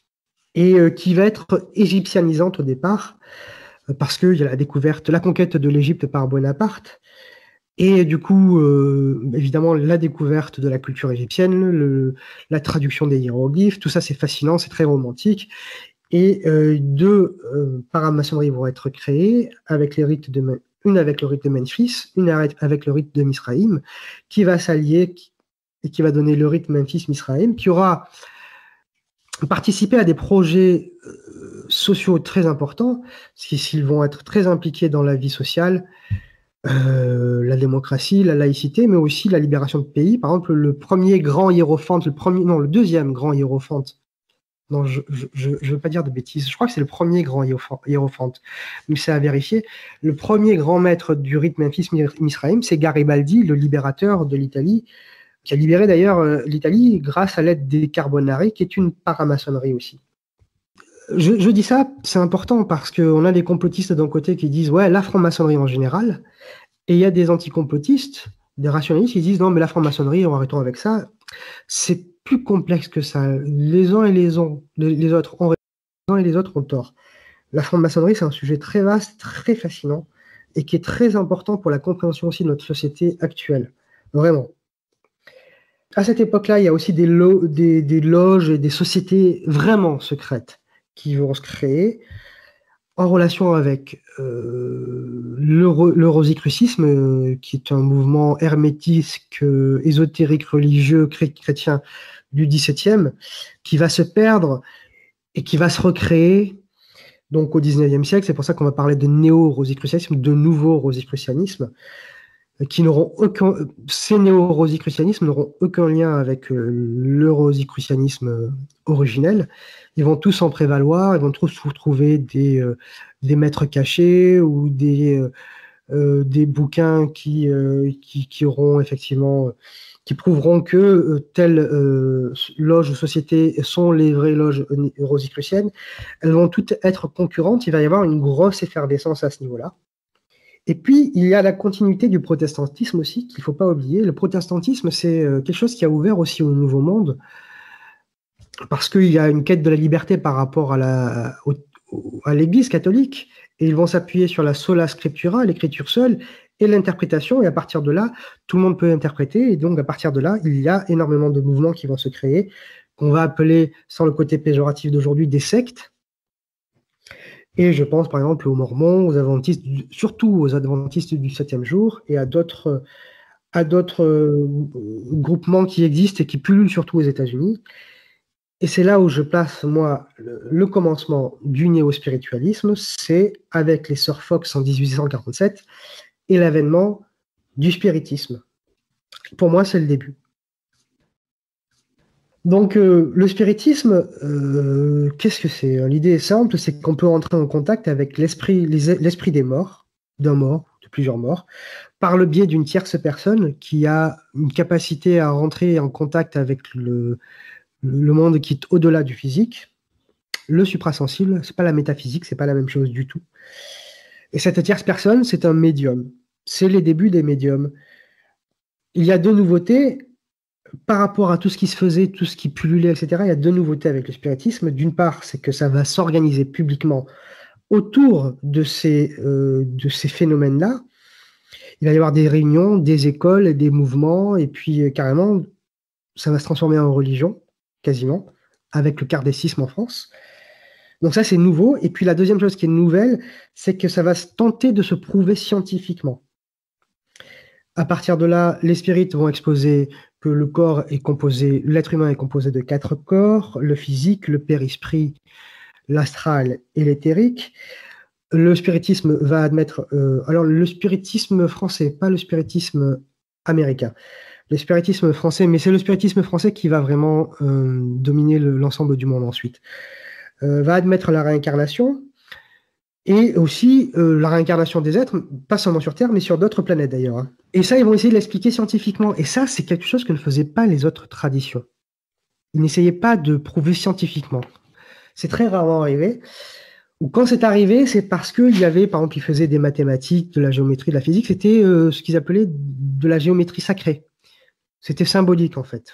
et euh, qui va être égyptianisante au départ, parce qu'il y a la découverte, la conquête de l'Égypte par Bonaparte, et du coup, euh, évidemment, la découverte de la culture égyptienne, le, la traduction des hiéroglyphes, tout ça c'est fascinant, c'est très romantique, et euh, deux euh, paramaçonneries vont être créées, avec les rites de, une avec le rite de Memphis, une avec le rite de Misraïm, qui va s'allier et qui va donner le rite Memphis-Misraïm, qui aura participé à des projets euh, sociaux très importants, s'ils vont être très impliqués dans la vie sociale, euh, la démocratie, la laïcité, mais aussi la libération de pays. Par exemple, le premier grand hiérophante, le premier, non, le deuxième grand hiérophante, non, je ne veux pas dire de bêtises, je crois que c'est le premier grand hiérophante, mais c'est à vérifier. Le premier grand maître du rite Memphis-Misraïm, c'est Garibaldi, le libérateur de l'Italie, qui a libéré d'ailleurs euh, l'Italie grâce à l'aide des Carbonari, qui est une paramaçonnerie aussi. Je, je dis ça, c'est important parce qu'on a des complotistes d'un côté qui disent ouais, la franc-maçonnerie en général, et il y a des anticomplotistes, des rationalistes qui disent non, mais la franc-maçonnerie, on arrêtons avec ça. C'est plus complexe que ça. Les uns et les, ont, les, les autres ont raison, les uns et les autres ont tort. La franc-maçonnerie, c'est un sujet très vaste, très fascinant, et qui est très important pour la compréhension aussi de notre société actuelle. Vraiment. À cette époque-là, il y a aussi des, lo des, des loges et des sociétés vraiment secrètes qui vont se créer. en relation avec euh, le, le rosicrucisme, euh, qui est un mouvement hermétique, euh, ésotérique, religieux, chré chrétien du dix-septième, qui va se perdre et qui va se recréer donc au dix-neuvième siècle. C'est pour ça qu'on va parler de néo-rosicrucianisme, de nouveau rosicrucianisme, qui n'auront aucun, ces néo-rosicrucianismes n'auront aucun lien avec euh, le rosicrucianisme originel. Ils vont tous en prévaloir, ils vont tous trouver des, euh, des maîtres cachés ou des, euh, euh, des bouquins qui, euh, qui, qui auront effectivement, qui prouveront que euh, telle euh, loge ou société sont les vraies loges rosicruciennes. Elles vont toutes être concurrentes, il va y avoir une grosse effervescence à ce niveau-là. Et puis, il y a la continuité du protestantisme aussi, qu'il ne faut pas oublier. Le protestantisme, c'est quelque chose qui a ouvert aussi au Nouveau Monde, parce qu'il y a une quête de la liberté par rapport à la, au, à l'Église catholique, et ils vont s'appuyer sur la sola scriptura, l'écriture seule, et l'interprétation, et à partir de là, tout le monde peut interpréter, et donc à partir de là, il y a énormément de mouvements qui vont se créer, qu'on va appeler, sans le côté péjoratif d'aujourd'hui, des sectes. Et je pense par exemple aux Mormons, aux Adventistes, surtout aux Adventistes du septième jour, et à d'autres à d'autres euh, groupements qui existent et qui pullulent surtout aux États-Unis. Et c'est là où je place, moi, le, le commencement du néo-spiritualisme, c'est avec les Sœurs Fox en dix-huit cent quarante-sept et l'avènement du spiritisme. Pour moi, c'est le début. Donc, euh, le spiritisme, euh, qu'est-ce que c'est? L'idée est simple, c'est qu'on peut entrer en contact avec l'esprit l'esprit des morts, d'un mort, de plusieurs morts, par le biais d'une tierce personne qui a une capacité à rentrer en contact avec le, le monde qui est au-delà du physique, le suprasensible. C'est pas la métaphysique, c'est pas la même chose du tout. Et cette tierce personne, c'est un médium. C'est les débuts des médiums. Il y a deux nouveautés. Par rapport à tout ce qui se faisait, tout ce qui pullulait, et cetera, il y a deux nouveautés avec le spiritisme. D'une part, c'est que ça va s'organiser publiquement autour de ces, euh, de ces phénomènes-là. Il va y avoir des réunions, des écoles, des mouvements, et puis euh, carrément, ça va se transformer en religion, quasiment, avec le kardécisme en France. Donc ça, c'est nouveau. Et puis la deuxième chose qui est nouvelle, c'est que ça va tenter de se prouver scientifiquement. À partir de là, les spirites vont exposer que le corps est composé, l'être humain est composé de quatre corps, le physique, le périsprit, l'astral et l'éthérique. Le spiritisme va admettre, euh, alors le spiritisme français, pas le spiritisme américain, le spiritisme français, mais c'est le spiritisme français qui va vraiment euh, dominer l'ensemble du monde ensuite, euh, va admettre la réincarnation, et aussi euh, la réincarnation des êtres, pas seulement sur Terre, mais sur d'autres planètes d'ailleurs. Hein. Et ça, ils vont essayer de l'expliquer scientifiquement. Et ça, c'est quelque chose que ne faisaient pas les autres traditions. Ils n'essayaient pas de prouver scientifiquement. C'est très rarement arrivé. Ou quand c'est arrivé, c'est parce qu'il y avait, par exemple, ils faisaient des mathématiques, de la géométrie, de la physique. C'était euh, ce qu'ils appelaient de la géométrie sacrée. C'était symbolique, en fait.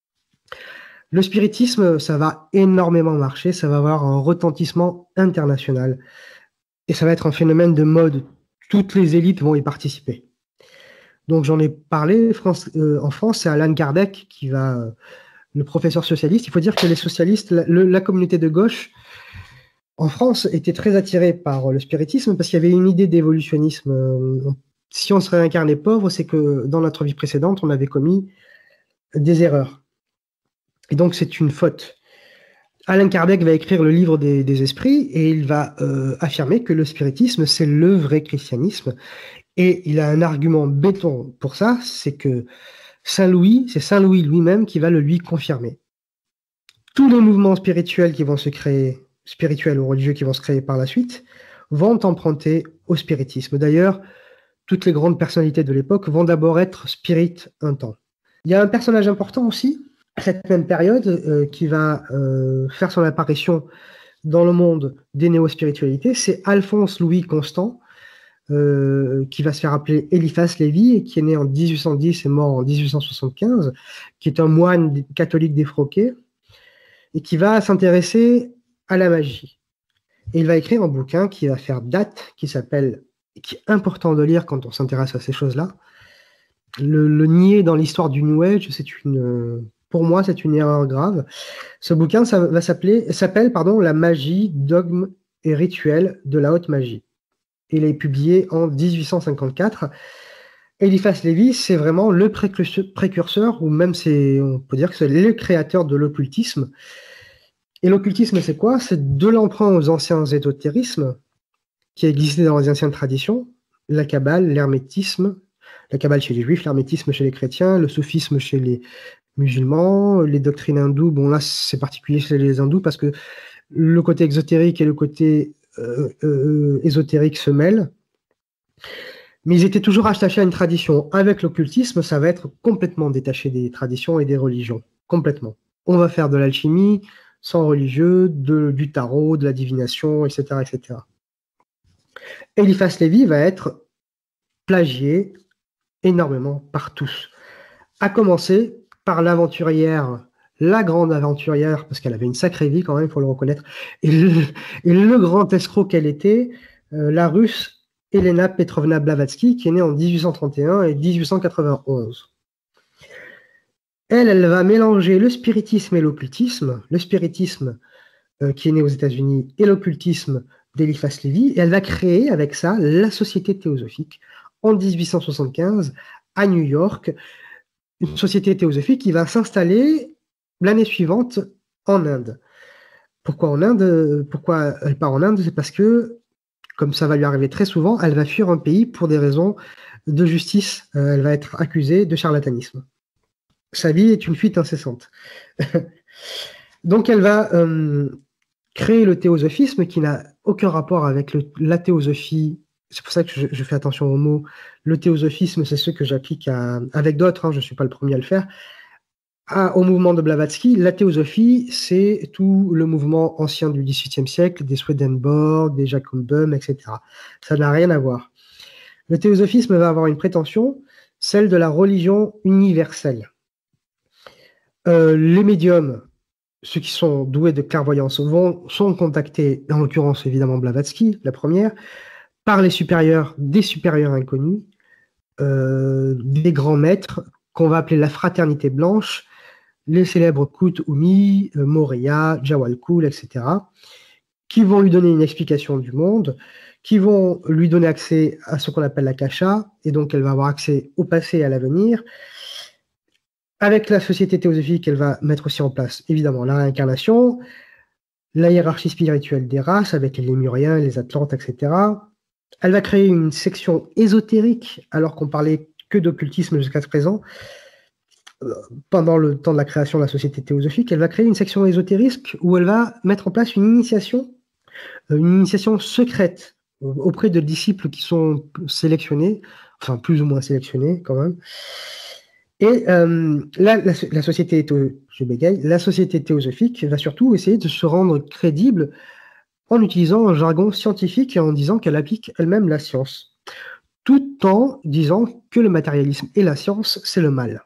Le spiritisme, ça va énormément marcher. Ça va avoir un retentissement international. Et ça va être un phénomène de mode. Toutes les élites vont y participer. Donc j'en ai parlé France, euh, en France, c'est Alan Kardec qui va, euh, le professeur socialiste. Il faut dire que les socialistes, la, le, la communauté de gauche en France était très attirée par le spiritisme parce qu'il y avait une idée d'évolutionnisme. Euh, si on se réincarnait pauvre, c'est que dans notre vie précédente, on avait commis des erreurs. Et donc c'est une faute. Alan Kardec va écrire le livre des, des esprits et il va euh, affirmer que le spiritisme, c'est le vrai christianisme. Et il a un argument béton pour ça, c'est que Saint-Louis, c'est Saint-Louis lui-même qui va le lui confirmer. Tous les mouvements spirituels qui vont se créer, spirituels ou religieux qui vont se créer par la suite, vont emprunter au spiritisme. D'ailleurs, toutes les grandes personnalités de l'époque vont d'abord être spirites un temps. Il y a un personnage important aussi, à cette même période, euh, qui va euh, faire son apparition dans le monde des néo-spiritualités, c'est Alphonse Louis Constant, euh, qui va se faire appeler Eliphas Lévy, et qui est né en dix-huit cent dix et mort en dix-huit cent soixante-quinze, qui est un moine catholique défroqué, et qui va s'intéresser à la magie. Et il va écrire un bouquin qui va faire date, qui s'appelle, qui est important de lire quand on s'intéresse à ces choses-là, le, le nier dans l'histoire du New Age, c'est une... Pour moi, c'est une erreur grave. Ce bouquin, ça va s'appeler, s'appelle, pardon, La magie, dogme et rituels de la haute magie. Il est publié en dix-huit cent cinquante-quatre. Eliphas Lévy, c'est vraiment le précurseur, ou même c'est, on peut dire que c'est le créateur de l'occultisme. Et l'occultisme, c'est quoi? C'est de l'emprunt aux anciens ésotérismes qui existaient dans les anciennes traditions, la Kabbale, l'hermétisme, la Kabbale chez les juifs, l'hermétisme chez les chrétiens, le soufisme chez les musulmans, les doctrines hindoues. Bon, là, c'est particulier chez les hindous parce que le côté exotérique et le côté euh, euh, ésotérique se mêlent. Mais ils étaient toujours attachés à une tradition. Avec l'occultisme, ça va être complètement détaché des traditions et des religions. Complètement. On va faire de l'alchimie, sans religieux, de, du tarot, de la divination, et cetera, et cetera. Eliphas Lévy va être plagié énormément par tous. À commencer par l'aventurière, la grande aventurière, parce qu'elle avait une sacrée vie quand même, il faut le reconnaître, et le, et le grand escroc qu'elle était, euh, la russe Elena Petrovna Blavatsky, qui est née en dix-huit cent trente et un et dix-huit cent quatre-vingt-onze. Elle, elle va mélanger le spiritisme et l'occultisme, le spiritisme euh, qui est né aux États-Unis et l'occultisme d'Eliphas Lévy, et elle va créer avec ça la Société théosophique en dix-huit cent soixante-quinze à New York, une société théosophique qui va s'installer l'année suivante en Inde. Pourquoi en Inde? Pourquoi elle part en Inde? C'est parce que, comme ça va lui arriver très souvent, elle va fuir un pays pour des raisons de justice. Euh, elle va être accusée de charlatanisme. Sa vie est une fuite incessante. Donc elle va euh, créer le théosophisme qui n'a aucun rapport avec le, la théosophie. C'est pour ça que je, je fais attention aux mots. Le théosophisme, c'est ce que j'applique à, avec d'autres, hein, je ne suis pas le premier à le faire. À, au mouvement de Blavatsky, la théosophie, c'est tout le mouvement ancien du dix-huitième siècle, des Swedenborg, des Jacob Böhm, et cetera. Ça n'a rien à voir. Le théosophisme va avoir une prétention, celle de la religion universelle. Euh, les médiums, ceux qui sont doués de clairvoyance, vont, sont contactés, en l'occurrence évidemment Blavatsky, la première, par les supérieurs, des supérieurs inconnus, euh, des grands maîtres, qu'on va appeler la fraternité blanche, les célèbres Kut Umi, euh, Moria, Jawal Kul, et cetera, qui vont lui donner une explication du monde, qui vont lui donner accès à ce qu'on appelle la Kasha, et donc elle va avoir accès au passé et à l'avenir. Avec la société théosophique, elle va mettre aussi en place, évidemment, la réincarnation, la hiérarchie spirituelle des races, avec les Lémuriens, les Atlantes, et cetera. Elle va créer une section ésotérique, alors qu'on parlait que d'occultisme jusqu'à ce présent. Pendant le temps de la création de la société théosophique, elle va créer une section ésotérique où elle va mettre en place une initiation, une initiation secrète auprès de disciples qui sont sélectionnés, enfin plus ou moins sélectionnés quand même. Et euh, là, la, la, société, je bégaye, la société théosophique va surtout essayer de se rendre crédible en utilisant un jargon scientifique et en disant qu'elle applique elle-même la science, tout en disant que le matérialisme et la science, c'est le mal.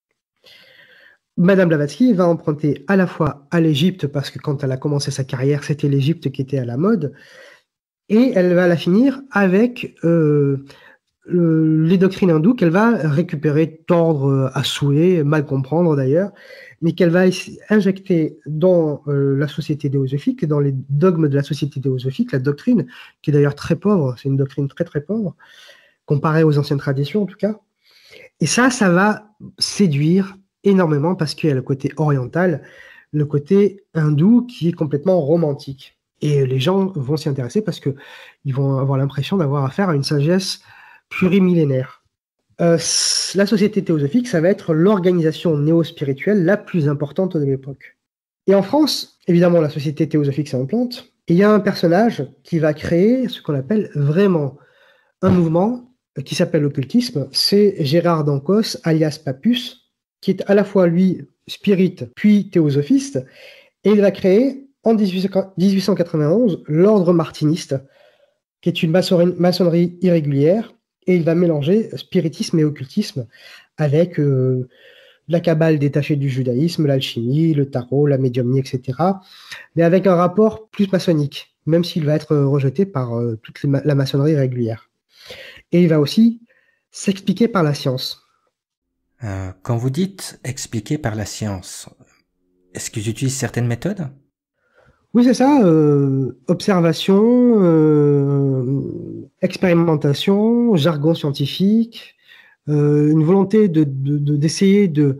Madame Blavatsky va emprunter à la fois à l'Égypte, parce que quand elle a commencé sa carrière, c'était l'Égypte qui était à la mode, et elle va la finir avec euh, le, les doctrines hindoues qu'elle va récupérer, tordre à souhait, mal comprendre d'ailleurs, mais qu'elle va injecter dans euh, la société théosophique, dans les dogmes de la société théosophique, la doctrine, qui est d'ailleurs très pauvre, c'est une doctrine très très pauvre, comparée aux anciennes traditions en tout cas. Et ça, ça va séduire énormément parce qu'il y a le côté oriental, le côté hindou qui est complètement romantique. Et les gens vont s'y intéresser parce qu'ils vont avoir l'impression d'avoir affaire à une sagesse plurimillénaire. Euh, la société théosophique, ça va être l'organisation néo-spirituelle la plus importante de l'époque. Et en France, évidemment, la société théosophique s'implante. Et il y a un personnage qui va créer ce qu'on appelle vraiment un mouvement qui s'appelle l'occultisme. C'est Gérard d'Ancos, alias Papus, qui est à la fois, lui, spirit, puis théosophiste, et il va créer, en dix-huit cent quatre-vingt-onze, l'ordre martiniste, qui est une maçonnerie irrégulière, et il va mélanger spiritisme et occultisme avec euh, la Kabbale détachée du judaïsme, l'alchimie, le tarot, la médiumnie, et cetera, mais avec un rapport plus maçonnique, même s'il va être rejeté par euh, toute ma la maçonnerie régulière. Et il va aussi s'expliquer par la science. Euh, quand vous dites expliquer par la science, est-ce qu'ils utilisent certaines méthodes? Oui, c'est ça. euh, observation, euh, expérimentation, jargon scientifique, euh, une volonté de, de- de- d'essayer de,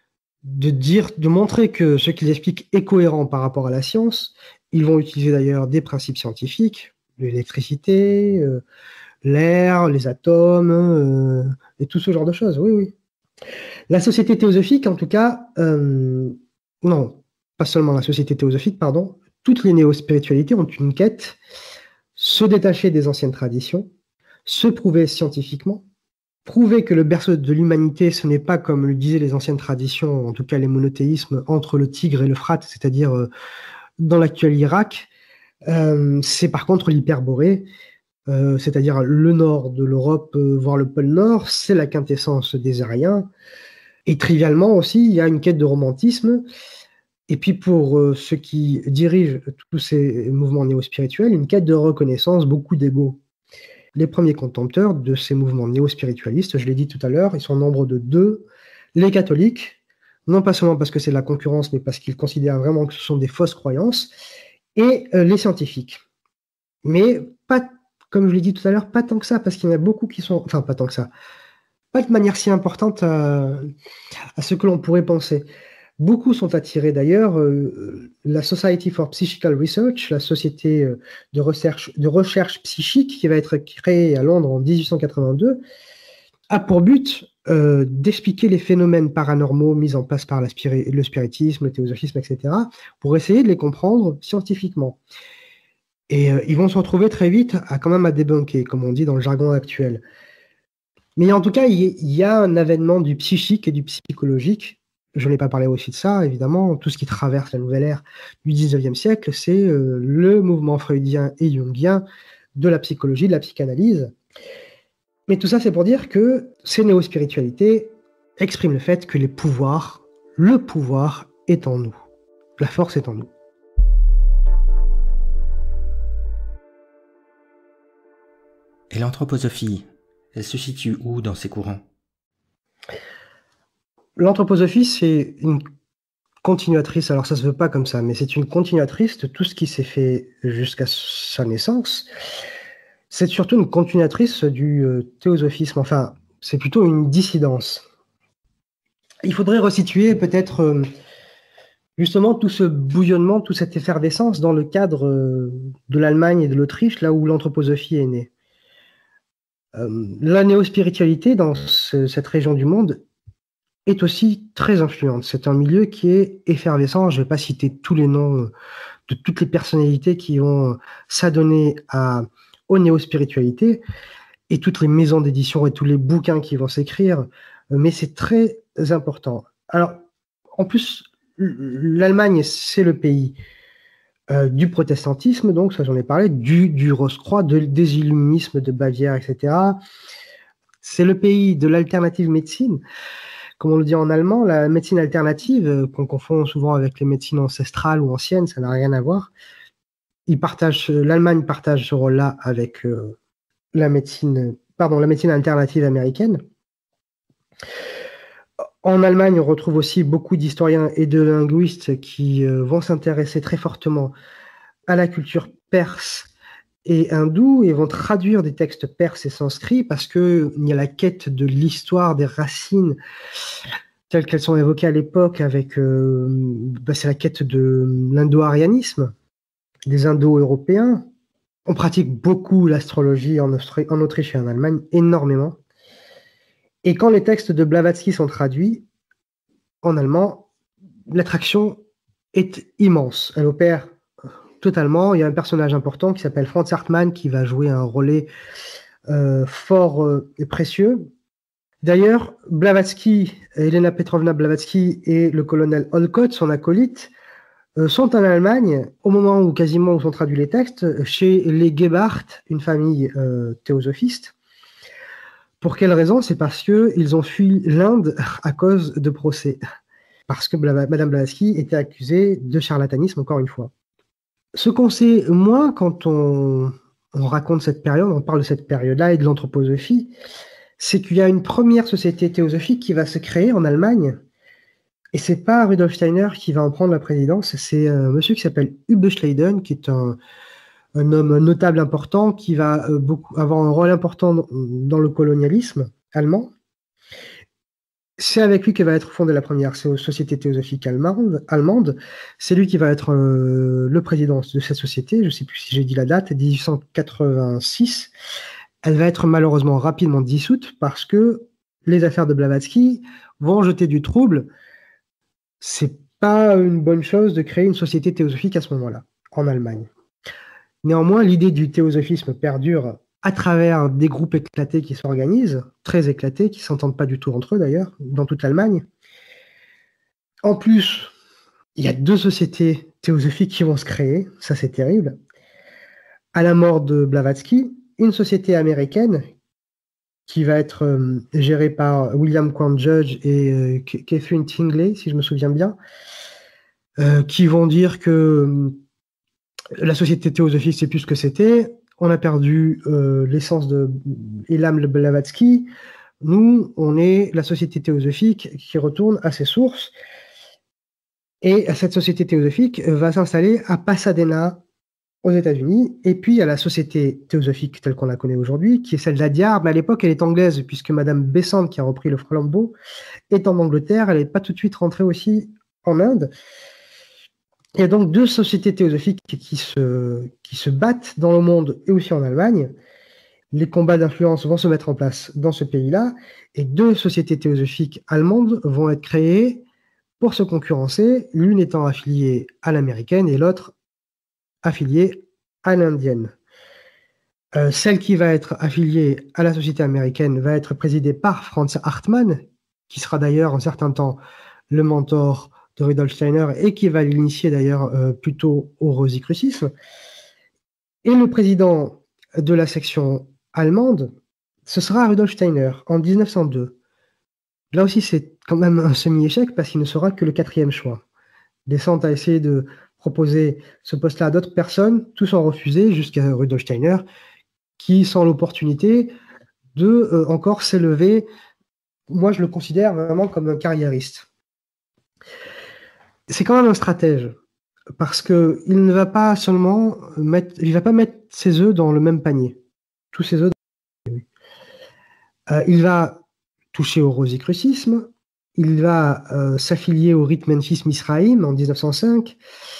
de dire, de montrer que ce qu'ils expliquent est cohérent par rapport à la science. Ils vont utiliser d'ailleurs des principes scientifiques, l'électricité, euh, l'air, les atomes, euh, et tout ce genre de choses. Oui, oui. La société théosophique, en tout cas, euh, non, pas seulement la société théosophique, pardon, toutes les néo-spiritualités ont une quête, se détacher des anciennes traditions, se prouver scientifiquement, prouver que le berceau de l'humanité, ce n'est pas comme le disaient les anciennes traditions, en tout cas les monothéismes, entre le Tigre et l'Euphrate, c'est-à-dire euh, dans l'actuel Irak, euh, c'est par contre l'hyperborée, euh, c'est-à-dire le nord de l'Europe, euh, voire le pôle Nord, c'est la quintessence des Ariens. Et trivialement aussi, il y a une quête de romantisme. Et puis pour euh, ceux qui dirigent tous ces mouvements néo-spirituels, une quête de reconnaissance, beaucoup d'ego. Les premiers contempteurs de ces mouvements néo-spiritualistes, je l'ai dit tout à l'heure, ils sont au nombre de deux. Les catholiques, non pas seulement parce que c'est de la concurrence, mais parce qu'ils considèrent vraiment que ce sont des fausses croyances, et euh, les scientifiques. Mais pas, comme je l'ai dit tout à l'heure, pas tant que ça, parce qu'il y en a beaucoup qui sont, enfin pas tant que ça, pas de manière si importante à, à ce que l'on pourrait penser. Beaucoup sont attirés d'ailleurs. Euh, la Society for Psychical Research, la société euh, de recherche, de recherche psychique qui va être créée à Londres en dix-huit cent quatre-vingt-deux, a pour but euh, d'expliquer les phénomènes paranormaux mis en place par la spiri- le spiritisme, le théosophisme, et cetera, pour essayer de les comprendre scientifiquement. Et euh, ils vont se retrouver très vite à quand même à débunker, comme on dit dans le jargon actuel. Mais en tout cas, il y, il y a un avènement du psychique et du psychologique. Je n'ai pas parlé aussi de ça, évidemment. Tout ce qui traverse la nouvelle ère du dix-neuvième siècle, c'est euh, le mouvement freudien et jungien de la psychologie, de la psychanalyse. Mais tout ça, c'est pour dire que ces néo-spiritualités expriment le fait que les pouvoirs, le pouvoir est en nous. La force est en nous. Et l'anthroposophie, elle se situe où dans ces courants? L'anthroposophie, c'est une continuatrice, alors ça se veut pas comme ça, mais c'est une continuatrice de tout ce qui s'est fait jusqu'à sa naissance. C'est surtout une continuatrice du euh, théosophisme, enfin, c'est plutôt une dissidence. Il faudrait resituer peut-être euh, justement tout ce bouillonnement, toute cette effervescence dans le cadre euh, de l'Allemagne et de l'Autriche, là où l'anthroposophie est née. Euh, la néo-spiritualité dans ce- cette région du monde est aussi très influente. C'est un milieu qui est effervescent. Je ne vais pas citer tous les noms euh, de toutes les personnalités qui vont s'adonner à, aux néo-spiritualités et toutes les maisons d'édition et tous les bouquins qui vont s'écrire, mais c'est très important. Alors, en plus, l'Allemagne, c'est le pays euh, du protestantisme, donc ça j'en ai parlé, du, du Rose-Croix, de, des illuminismes de Bavière, et cetera. C'est le pays de l'alternative médecine. Comme on le dit en allemand, la médecine alternative, euh, qu'on confond souvent avec les médecines ancestrales ou anciennes, ça n'a rien à voir. Ils partagent, l'Allemagne partage ce rôle-là avec euh, la médecine, pardon, la médecine alternative américaine. En Allemagne, on retrouve aussi beaucoup d'historiens et de linguistes qui euh, vont s'intéresser très fortement à la culture perse et hindoue et vont traduire des textes perses et sanscrits parce qu'il y a la quête de l'histoire des racines telles qu'elles sont évoquées à l'époque avec, euh, bah, c'est la quête de l'indo-arianisme, des indo-européens. On pratique beaucoup l'astrologie en, en Autriche et en Allemagne, énormément. Et quand les textes de Blavatsky sont traduits en allemand, l'attraction est immense. Elle opère totalement. Il y a un personnage important qui s'appelle Franz Hartmann qui va jouer un relais euh, fort euh, et précieux. D'ailleurs, Blavatsky, Elena Petrovna Blavatsky et le colonel Olcott, son acolyte, euh, sont en Allemagne au moment où quasiment où sont traduits les textes, chez les Gebhardt, une famille euh, théosophiste. Pour quelle raison? C'est parce qu'ils ont fui l'Inde à cause de procès. Parce que Blava, Madame Blavatsky était accusée de charlatanisme, encore une fois. Ce qu'on sait moins quand on, on raconte cette période, on parle de cette période-là et de l'anthroposophie, c'est qu'il y a une première société théosophique qui va se créer en Allemagne Et c'est pas Rudolf Steiner qui va en prendre la présidence, c'est un monsieur qui s'appelle Hugo Schleiden, qui est un, un homme notable important, qui va euh, beaucoup, avoir un rôle important dans, dans le colonialisme allemand. C'est avec lui que va être fondée la première société théosophique allemande. allemande. C'est lui qui va être euh, le président de cette société. Je ne sais plus si j'ai dit la date, mille huit cent quatre-vingt-six. Elle va être malheureusement rapidement dissoute parce que les affaires de Blavatsky vont jeter du trouble. C'est pas une bonne chose de créer une société théosophique à ce moment-là, en Allemagne. Néanmoins, l'idée du théosophisme perdure à travers des groupes éclatés qui s'organisent, très éclatés, qui ne s'entendent pas du tout entre eux d'ailleurs, dans toute l'Allemagne. En plus, il y a deux sociétés théosophiques qui vont se créer, ça c'est terrible. À la mort de Blavatsky, une société américaine qui va être euh, gérée par William Quant Judge et euh, Catherine Tingley, si je me souviens bien, euh, qui vont dire que euh, la société théosophique, c'est plus ce que c'était. On a perdu euh, l'essence de Ilham Blavatsky. Nous, on est la société théosophique qui retourne à ses sources. Et cette société théosophique va s'installer à Pasadena, aux États-Unis. Et puis, il y a la société théosophique telle qu'on la connaît aujourd'hui, qui est celle d'Adyar. Mais à l'époque, elle est anglaise, puisque Madame Besant, qui a repris le flambeau, est en Angleterre. Elle n'est pas tout de suite rentrée aussi en Inde. Il y a donc deux sociétés théosophiques qui se, qui se battent dans le monde et aussi en Allemagne. Les combats d'influence vont se mettre en place dans ce pays-là, et deux sociétés théosophiques allemandes vont être créées pour se concurrencer, l'une étant affiliée à l'américaine et l'autre affiliée à l'indienne. Euh, celle qui va être affiliée à la société américaine va être présidée par Franz Hartmann, qui sera d'ailleurs un certain temps le mentor de Rudolf Steiner et qui va l'initier d'ailleurs euh, plutôt au rosicrucisme. Et le président de la section allemande, ce sera Rudolf Steiner en mille neuf cent deux. Là aussi, c'est quand même un semi-échec parce qu'il ne sera que le quatrième choix. Besant a essayé de proposer ce poste-là à d'autres personnes, tous ont refusé, jusqu'à Rudolf Steiner, qui sent l'opportunité de euh, encore s'élever. Moi, je le considère vraiment comme un carriériste. C'est quand même un stratège, parce qu'il ne va pas seulement mettre, il va pas mettre ses œufs dans le même panier. Tous ses œufs dans le même panier. Euh, il va toucher au rosicrucisme, il va euh, s'affilier au rite Memphis Misraïm en mille neuf cent cinq.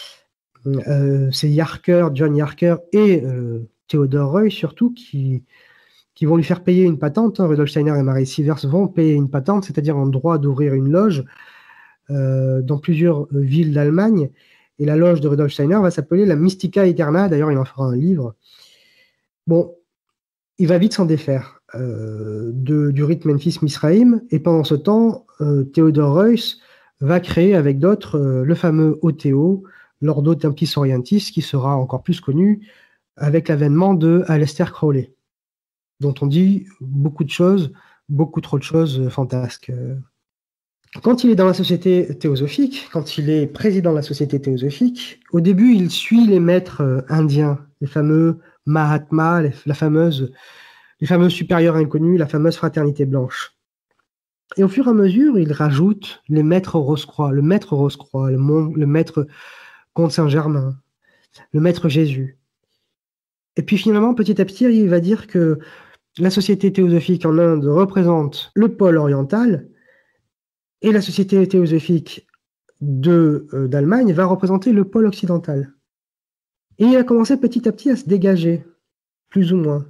Euh, c'est Yarker, John Yarker et euh, Theodor Reuss surtout qui, qui vont lui faire payer une patente. Hein. Rudolf Steiner et Marie Sievers vont payer une patente, c'est-à-dire un droit d'ouvrir une loge euh, dans plusieurs villes d'Allemagne. Et la loge de Rudolf Steiner va s'appeler la Mystica Eterna. D'ailleurs, il en fera un livre. Bon, il va vite s'en défaire euh, de, du rite Memphis Misraïm. Et pendant ce temps, euh, Theodor Reuss va créer avec d'autres euh, le fameux O T O, l'Ordo Templis Orientis, qui sera encore plus connu avec l'avènement de Aleister Crowley, dont on dit beaucoup de choses, beaucoup trop de choses fantasques. Quand il est dans la société théosophique, quand il est président de la société théosophique, au début, il suit les maîtres indiens, les fameux Mahatmas, les, la fameuse, les fameux supérieurs inconnus, la fameuse fraternité blanche. Et au fur et à mesure, il rajoute les maîtres Rose-Croix, le maître Rose-Croix, le, le maître Comte Saint-Germain, le maître Jésus. Et puis finalement, petit à petit, il va dire que la société théosophique en Inde représente le pôle oriental et la société théosophique de, euh, d'Allemagne va représenter le pôle occidental. Et il a commencé petit à petit à se dégager, plus ou moins.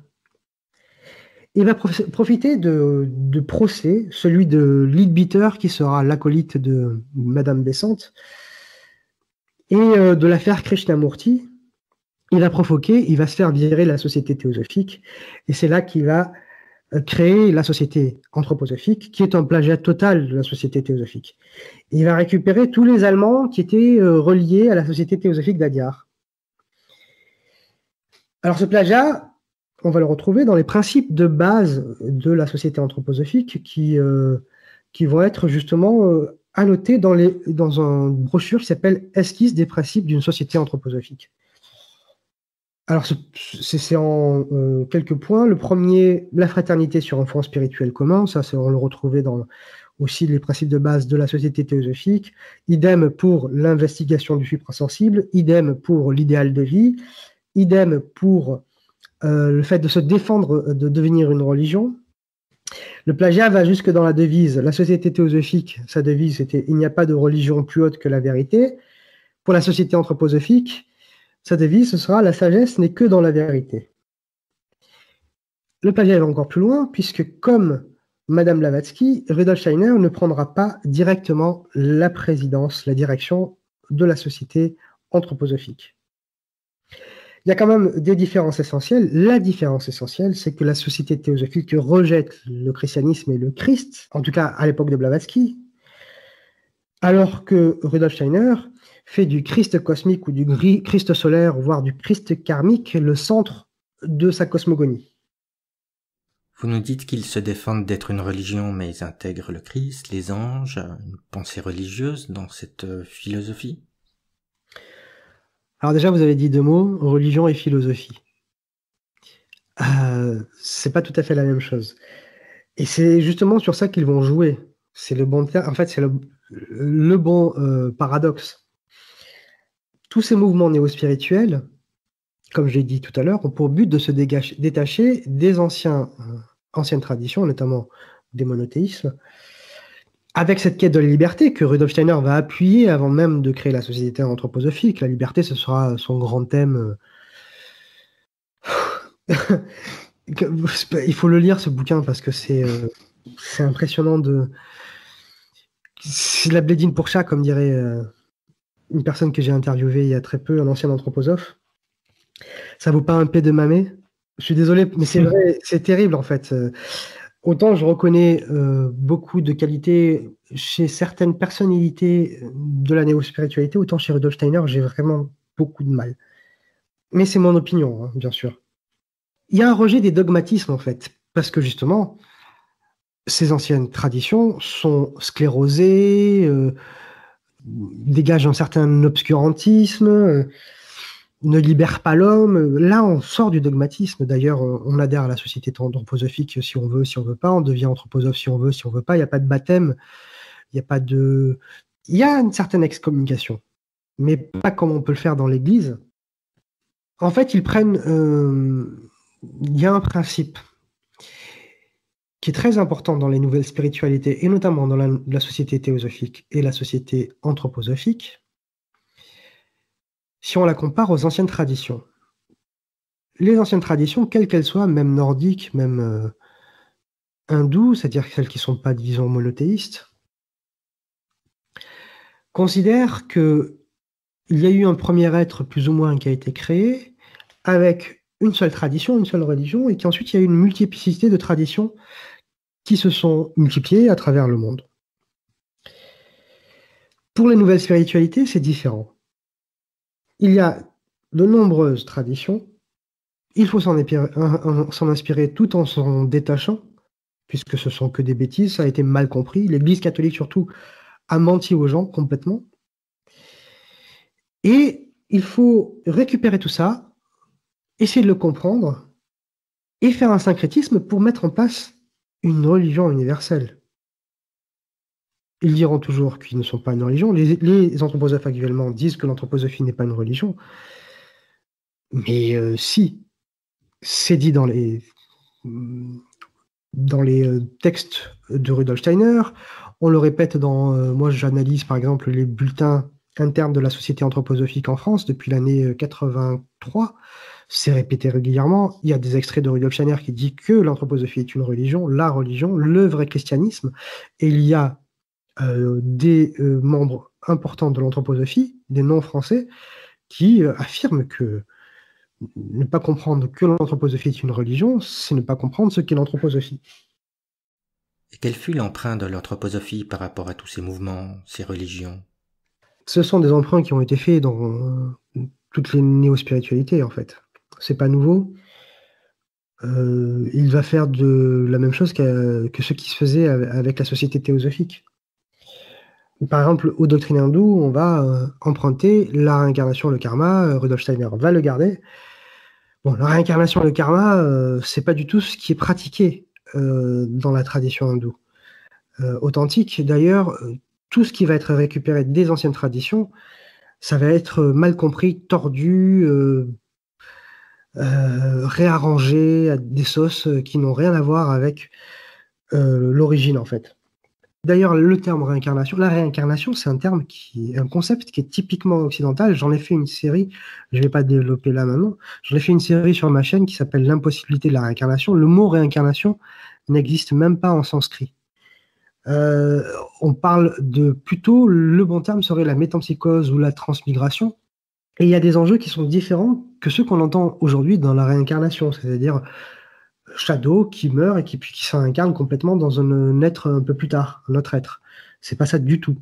Il va prof- profiter de, de procès, celui de Leadbeater, qui sera l'acolyte de Madame Besant, et euh, de l'affaire Krishnamurti. Il va provoquer, il va se faire virer la société théosophique, et c'est là qu'il va créer la société anthroposophique, qui est un plagiat total de la société théosophique. Il va récupérer tous les Allemands qui étaient euh, reliés à la société théosophique d'Adyar. Alors ce plagiat, on va le retrouver dans les principes de base de la société anthroposophique qui, euh, qui vont être justement euh, annotés dans, les, dans une brochure qui s'appelle « Esquisse des principes d'une société anthroposophique ». Alors, c'est en euh, quelques points. Le premier, la fraternité sur un fond spirituel commun. Ça, on le retrouvait dans, aussi les principes de base de la société théosophique, idem pour l'investigation du suprasensible, idem pour l'idéal de vie, idem pour euh, le fait de se défendre de devenir une religion. Le plagiat va jusque dans la devise. La société théosophique, sa devise, c'était « Il n'y a pas de religion plus haute que la vérité ». Pour la société anthroposophique, sa devise, ce sera « La sagesse n'est que dans la vérité ». Le plagiat va encore plus loin, puisque comme Madame Blavatsky, Rudolf Steiner ne prendra pas directement la présidence, la direction de la société anthroposophique. Il y a quand même des différences essentielles. La différence essentielle, c'est que la société théosophique rejette le christianisme et le Christ, en tout cas à l'époque de Blavatsky, alors que Rudolf Steiner fait du Christ cosmique ou du Christ solaire, voire du Christ karmique, le centre de sa cosmogonie. Vous nous dites qu'ils se défendent d'être une religion, mais ils intègrent le Christ, les anges, une pensée religieuse dans cette philosophie? Alors déjà, vous avez dit deux mots, religion et philosophie. Euh, c'est pas tout à fait la même chose. Et c'est justement sur ça qu'ils vont jouer. C'est le bon terme. En fait, c'est le, le bon euh, paradoxe. Tous ces mouvements néo-spirituels, comme j'ai dit tout à l'heure, ont pour but de se dégager, détacher des anciens, euh, anciennes traditions, notamment des monothéismes, avec cette quête de la liberté que Rudolf Steiner va appuyer avant même de créer la société anthroposophique. La liberté, ce sera son grand thème. Il faut le lire, ce bouquin, parce que c'est euh, c'est impressionnant. De... C'est de la blédine pour chat, comme dirait euh, une personne que j'ai interviewée il y a très peu, un ancien anthroposophe. Ça vaut pas un P de mamé. Je suis désolé, mais c'est vrai, c'est terrible en fait. Autant je reconnais euh, beaucoup de qualités chez certaines personnalités de la néo-spiritualité, autant chez Rudolf Steiner, j'ai vraiment beaucoup de mal. Mais c'est mon opinion, hein, bien sûr. Il y a un rejet des dogmatismes, en fait, parce que justement, ces anciennes traditions sont sclérosées, euh, dégagent un certain obscurantisme, euh, ne libèrent pas l'homme. Là, on sort du dogmatisme. D'ailleurs, on, on adhère à la société anthroposophique si on veut, si on veut pas. On devient anthroposophe si on veut, si on veut pas. Il n'y a pas de baptême. Il n'y a pas de... Il y a une certaine excommunication, mais pas comme on peut le faire dans l'Église. En fait, ils prennent... Euh, il y a un principe qui est très important dans les nouvelles spiritualités, et notamment dans la, la société théosophique et la société anthroposophique, si on la compare aux anciennes traditions. Les anciennes traditions, quelles qu'elles soient, même nordiques, même euh, hindoues, c'est-à-dire celles qui ne sont pas, disons, monothéistes, considèrent qu'il y a eu un premier être plus ou moins qui a été créé avec une seule tradition, une seule religion, et qu'ensuite il y a eu une multiplicité de traditions qui se sont multipliées à travers le monde. Pour les nouvelles spiritualités, c'est différent. Il y a de nombreuses traditions, il faut s'en inspirer tout en s'en détachant, puisque ce sont que des bêtises, ça a été mal compris. L'Église catholique surtout a menti aux gens complètement. Et il faut récupérer tout ça, essayer de le comprendre, et faire un syncrétisme pour mettre en place une religion universelle. Ils diront toujours qu'ils ne sont pas une religion. Les, les anthroposophes actuellement disent que l'anthroposophie n'est pas une religion. Mais euh, si, c'est dit dans les, dans les euh, textes de Rudolf Steiner, on le répète dans... Euh, moi, j'analyse par exemple les bulletins internes de la Société anthroposophique en France depuis l'année quatre-vingt-trois. C'est répété régulièrement. Il y a des extraits de Rudolf Steiner qui dit que l'anthroposophie est une religion, la religion, le vrai christianisme. Et il y a euh, des euh, membres importants de l'anthroposophie, des non-français, qui euh, affirment que ne pas comprendre que l'anthroposophie est une religion, c'est ne pas comprendre ce qu'est l'anthroposophie. Et quelle fut l'empreinte de l'anthroposophie par rapport à tous ces mouvements, ces religions? Ce sont des emprunts qui ont été faits dans euh, toutes les néo-spiritualités, en fait. C'est pas nouveau. Euh, il va faire de la même chose que, que ce qui se faisait avec la société théosophique. Par exemple, aux doctrines hindoues, on va euh, emprunter la réincarnation, le karma. Euh, Rudolf Steiner va le garder. Bon, la réincarnation, le karma, euh, c'est pas du tout ce qui est pratiqué euh, dans la tradition hindoue. euh, authentique. D'ailleurs, euh, tout ce qui va être récupéré des anciennes traditions, ça va être mal compris, tordu, euh, euh, réarrangé à des sauces qui n'ont rien à voir avec euh, l'origine, en fait. D'ailleurs, le terme réincarnation, la réincarnation, c'est un terme qui, un concept qui est typiquement occidental. J'en ai fait une série, je ne vais pas développer là maintenant. J'en ai fait une série sur ma chaîne qui s'appelle L'impossibilité de la réincarnation. Le mot réincarnation n'existe même pas en sanskrit. Euh, on parle de plutôt, le bon terme serait la métempsychose ou la transmigration. Et il y a des enjeux qui sont différents que ceux qu'on entend aujourd'hui dans la réincarnation, c'est-à-dire Shadow qui meurt et qui, puis qui s'incarne complètement dans un, un être un peu plus tard, un autre être. C'est pas ça du tout.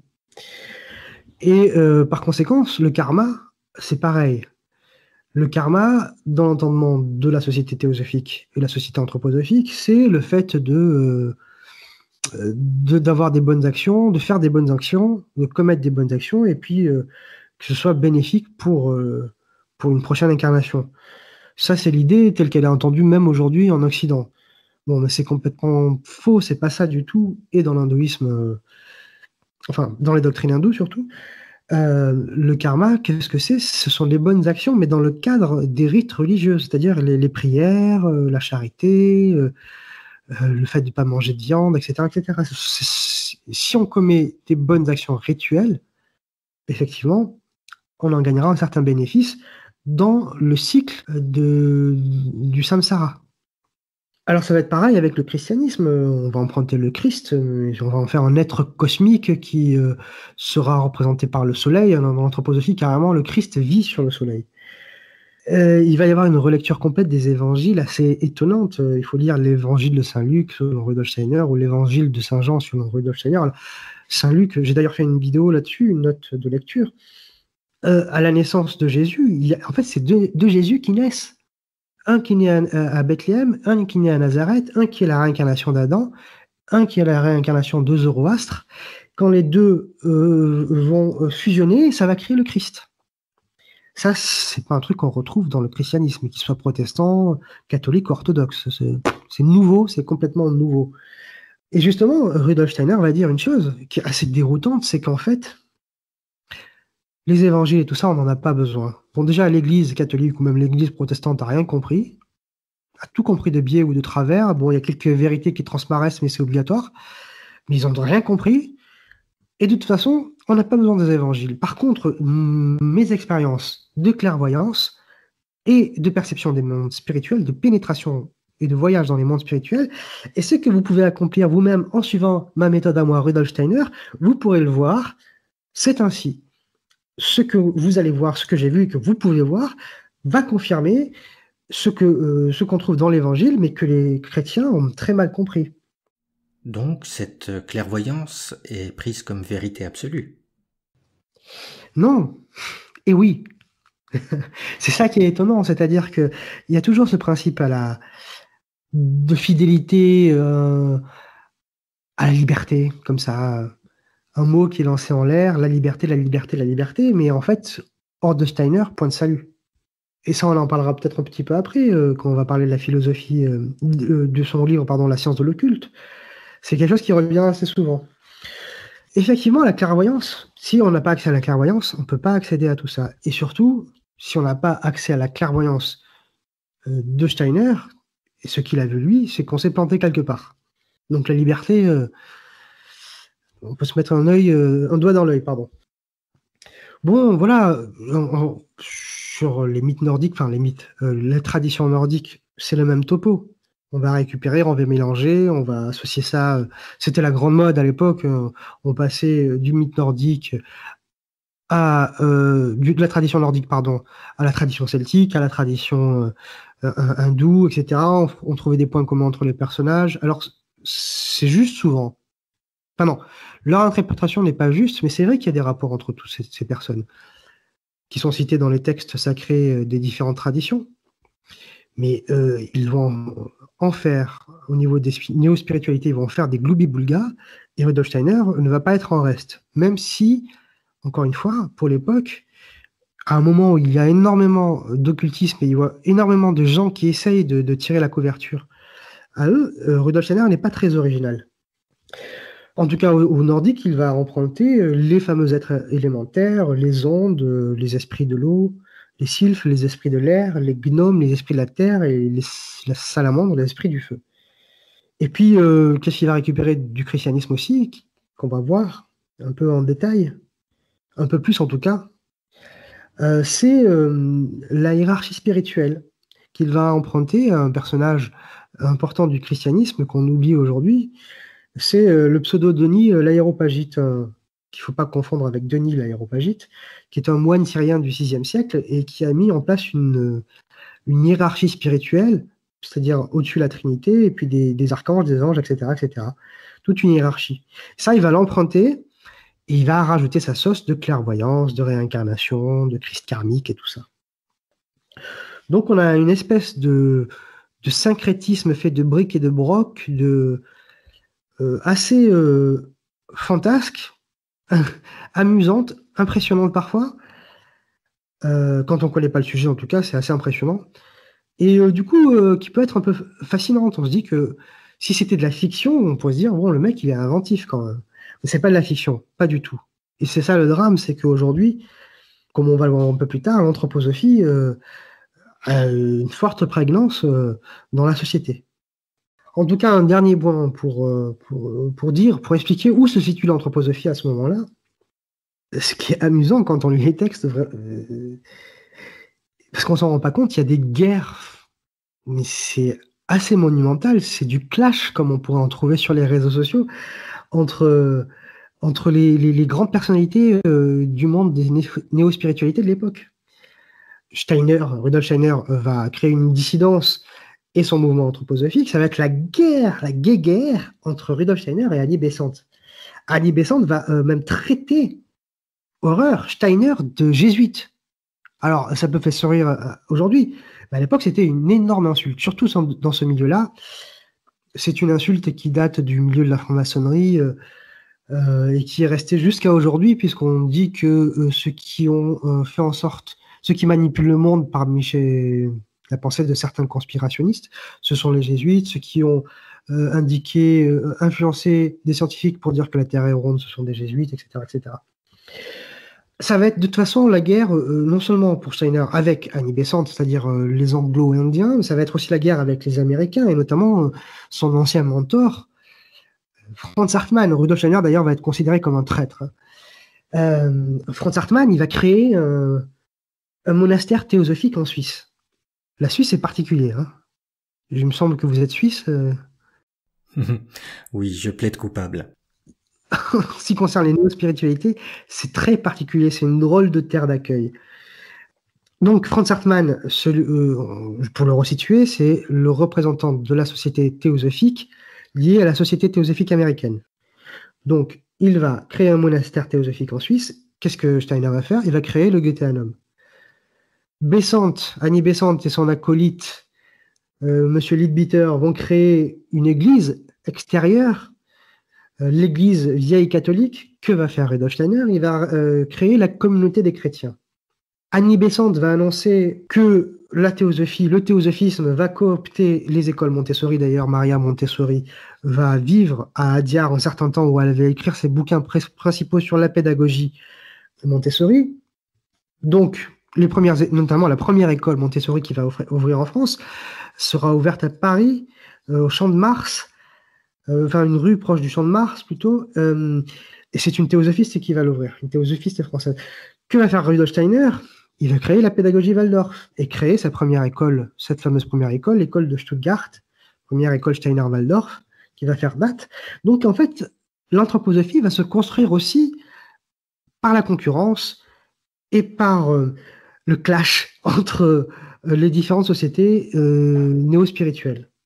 Et euh, par conséquent, le karma, c'est pareil. Le karma, dans l'entendement de la société théosophique et la société anthroposophique, c'est le fait de, euh, de d'avoir des bonnes actions, de faire des bonnes actions, de commettre des bonnes actions, et puis euh, que ce soit bénéfique pour, euh, pour une prochaine incarnation. Ça, c'est l'idée telle qu'elle est entendue même aujourd'hui en Occident. Bon, mais c'est complètement faux, c'est pas ça du tout. Et dans l'hindouisme, euh, enfin, dans les doctrines hindoues surtout, euh, le karma, qu'est-ce que c'est? Ce sont des bonnes actions, mais dans le cadre des rites religieux, c'est-à-dire les, les prières, euh, la charité, euh, euh, le fait de ne pas manger de viande, et cetera, et cetera. C'est- c'est- si on commet des bonnes actions rituelles, effectivement, on en gagnera un certain bénéfice dans le cycle de, du samsara. Alors ça va être pareil avec le christianisme. On va emprunter le Christ, euh, on va en faire un être cosmique qui euh, sera représenté par le soleil. Dans l'anthroposophie, carrément, le Christ vit sur le soleil. Euh, il va y avoir une relecture complète des évangiles assez étonnante. Euh, Il faut lire l'évangile de Saint Luc selon Rudolf Steiner ou l'évangile de Saint Jean selon Rudolf Steiner. Alors, Saint Luc, j'ai d'ailleurs fait une vidéo là-dessus, une note de lecture. Euh, à la naissance de Jésus, il y a- en fait, c'est deux, deux Jésus qui naissent. Un qui naît à, à Bethléem, un qui naît à Nazareth, un qui est la réincarnation d'Adam, un qui est la réincarnation de Zoroastre. Quand les deux euh, vont fusionner, ça va créer le Christ. Ça, c'est pas un truc qu'on retrouve dans le christianisme, qu'il soit protestant, catholique ou orthodoxe. C'est c'est nouveau, c'est complètement nouveau. Et justement, Rudolf Steiner va dire une chose qui est assez déroutante, c'est qu'en fait, les évangiles et tout ça, on n'en a pas besoin. Bon, déjà, l'Église catholique ou même l'Église protestante n'a rien compris, a tout compris de biais ou de travers. Bon, il y a quelques vérités qui transparaissent, mais c'est obligatoire. Mais ils n'ont rien compris. Et de toute façon, on n'a pas besoin des évangiles. Par contre, m- mes expériences de clairvoyance et de perception des mondes spirituels, de pénétration et de voyage dans les mondes spirituels, et ce que vous pouvez accomplir vous-même en suivant ma méthode à moi, Rudolf Steiner, vous pourrez le voir. C'est ainsi. Ce que vous allez voir, ce que j'ai vu et que vous pouvez voir, va confirmer ce que euh, ce qu'on trouve dans l'Évangile, mais que les chrétiens ont très mal compris. Donc cette clairvoyance est prise comme vérité absolue. Non, et oui, c'est ça qui est étonnant, c'est-à-dire que il y a toujours ce principe à la de fidélité euh, à la liberté, comme ça, un mot qui est lancé en l'air, la liberté, la liberté, la liberté, mais en fait, hors de Steiner, point de salut. Et ça, on en parlera peut-être un petit peu après, euh, quand on va parler de la philosophie euh, de, de son livre, pardon, La science de l'occulte. C'est quelque chose qui revient assez souvent. Effectivement, la clairvoyance, si on n'a pas accès à la clairvoyance, on ne peut pas accéder à tout ça. Et surtout, si on n'a pas accès à la clairvoyance euh, de Steiner, et ce qu'il a vu lui, c'est qu'on s'est planté quelque part. Donc la liberté, euh, on peut se mettre un œil, euh, un doigt dans l'œil, pardon. Bon, voilà, on- on- sur les mythes nordiques, enfin les mythes, euh, la tradition nordique, c'est le même topo. On va récupérer, on va mélanger, on va associer ça. euh, C'était la grande mode à l'époque. euh, On passait euh, du mythe nordique à euh, du- de la tradition nordique, pardon, à la tradition celtique, à la tradition euh, euh, hindoue, et cetera. On, on trouvait des points communs entre les personnages. Alors, c'est juste souvent. Enfin non, leur interprétation n'est pas juste, mais c'est vrai qu'il y a des rapports entre toutes ces, ces personnes qui sont citées dans les textes sacrés euh, des différentes traditions. Mais euh, ils vont en faire, au niveau des spi- néo-spiritualités, ils vont en faire des gloubi-boulga, et Rudolf Steiner ne va pas être en reste. Même si, encore une fois, pour l'époque, à un moment où il y a énormément d'occultisme et il y a énormément de gens qui essayent de, de tirer la couverture à eux, euh, Rudolf Steiner n'est pas très original. En tout cas, au, au nordique, il va emprunter euh, les fameux êtres élémentaires, les ondes, euh, les esprits de l'eau, les sylphes, les esprits de l'air, les gnomes, les esprits de la terre et les, la salamandre, les esprits du feu. Et puis, euh, qu'est-ce qu'il va récupérer du christianisme aussi, qu'on va voir un peu en détail, un peu plus en tout cas, euh, c'est euh, la hiérarchie spirituelle qu'il va emprunter à un personnage important du christianisme qu'on oublie aujourd'hui. C'est euh, le pseudo Denis euh, l'Aéropagite, euh, qu'il ne faut pas confondre avec Denis l'Aéropagite, qui est un moine syrien du sixième siècle et qui a mis en place une, une hiérarchie spirituelle, c'est-à-dire au-dessus de la Trinité, et puis des, des archanges, des anges, et cetera, et cetera. Toute une hiérarchie. Ça, il va l'emprunter et il va rajouter sa sauce de clairvoyance, de réincarnation, de Christ karmique et tout ça. Donc, on a une espèce de, de syncrétisme fait de briques et de brocs, de, euh, assez euh, fantasque, amusante, impressionnante parfois. Euh, quand on ne connaît pas le sujet, en tout cas, c'est assez impressionnant. Et euh, du coup, euh, qui peut être un peu fascinante. On se dit que si c'était de la fiction, on pourrait se dire, bon, le mec, il est inventif quand même. Mais c'est pas de la fiction, pas du tout. Et c'est ça le drame, c'est qu'aujourd'hui, comme on va le voir un peu plus tard, l'anthroposophie euh, a une forte prégnance euh, dans la société. En tout cas, un dernier point pour, euh, pour, pour dire, pour expliquer où se situe l'anthroposophie à ce moment-là. Ce qui est amusant quand on lit les textes, euh, parce qu'on s'en rend pas compte, il y a des guerres, mais c'est assez monumental, c'est du clash, comme on pourrait en trouver sur les réseaux sociaux, entre, euh, entre les, les, les grandes personnalités euh, du monde des né néo-spiritualités de l'époque. Steiner, Rudolf Steiner euh, va créer une dissidence et son mouvement anthroposophique, ça va être la guerre, la guéguerre entre Rudolf Steiner et Annie Besant. Annie Besant va euh, même traiter, horreur, Steiner de jésuite. Alors, ça peut faire sourire euh, aujourd'hui, mais à l'époque, c'était une énorme insulte, surtout dans ce milieu-là. C'est une insulte qui date du milieu de la franc-maçonnerie euh, euh, et qui est restée jusqu'à aujourd'hui, puisqu'on dit que euh, ceux qui ont euh, fait en sorte, ceux qui manipulent le monde parmi chez la pensée de certains conspirationnistes, ce sont les jésuites, ceux qui ont euh, indiqué, euh, influencé des scientifiques pour dire que la Terre est ronde, ce sont des jésuites, et cetera, et cetera. Ça va être de toute façon la guerre, euh, non seulement pour Steiner avec Annie Besant, c'est-à-dire euh, les Anglo-Indiens, mais ça va être aussi la guerre avec les Américains, et notamment euh, son ancien mentor, Franz Hartmann. Rudolf Steiner, d'ailleurs, va être considéré comme un traître. Euh, Franz Hartmann, il va créer euh, un monastère théosophique en Suisse. La Suisse est particulière. Hein. Il me semble que vous êtes suisse. Euh... Oui, je plaide coupable. En ce qui concerne les néo-spiritualités, c'est très particulier, c'est une drôle de terre d'accueil. Donc Franz Hartmann, celui, euh, pour le resituer, c'est le représentant de la société théosophique liée à la société théosophique américaine. Donc il va créer un monastère théosophique en Suisse. Qu'est-ce que Steiner va faire? Il va créer le Goetheanum. Besant, Annie Besant et son acolyte, euh, Monsieur Leadbeater, vont créer une église extérieure, euh, l'église vieille catholique. Que va faire Rudolf Steiner? Il va euh, créer la communauté des chrétiens. Annie Besant va annoncer que la théosophie, le théosophisme va coopter les écoles Montessori. D'ailleurs, Maria Montessori va vivre à Adyar un certain temps où elle va écrire ses bouquins principaux sur la pédagogie de Montessori. Donc, les premières, notamment la première école Montessori qui va ouvrir en France sera ouverte à Paris, euh, au Champ de Mars, euh, enfin une rue proche du Champ de Mars plutôt. Euh, et c'est une théosophiste qui va l'ouvrir, une théosophiste française. Que va faire Rudolf Steiner? Il va créer la pédagogie Waldorf et créer sa première école, cette fameuse première école, l'école de Stuttgart, première école Steiner-Waldorf, qui va faire date. Donc en fait, l'anthroposophie va se construire aussi par la concurrence et par euh, le clash entre euh, les différentes sociétés euh, néo-spirituelles.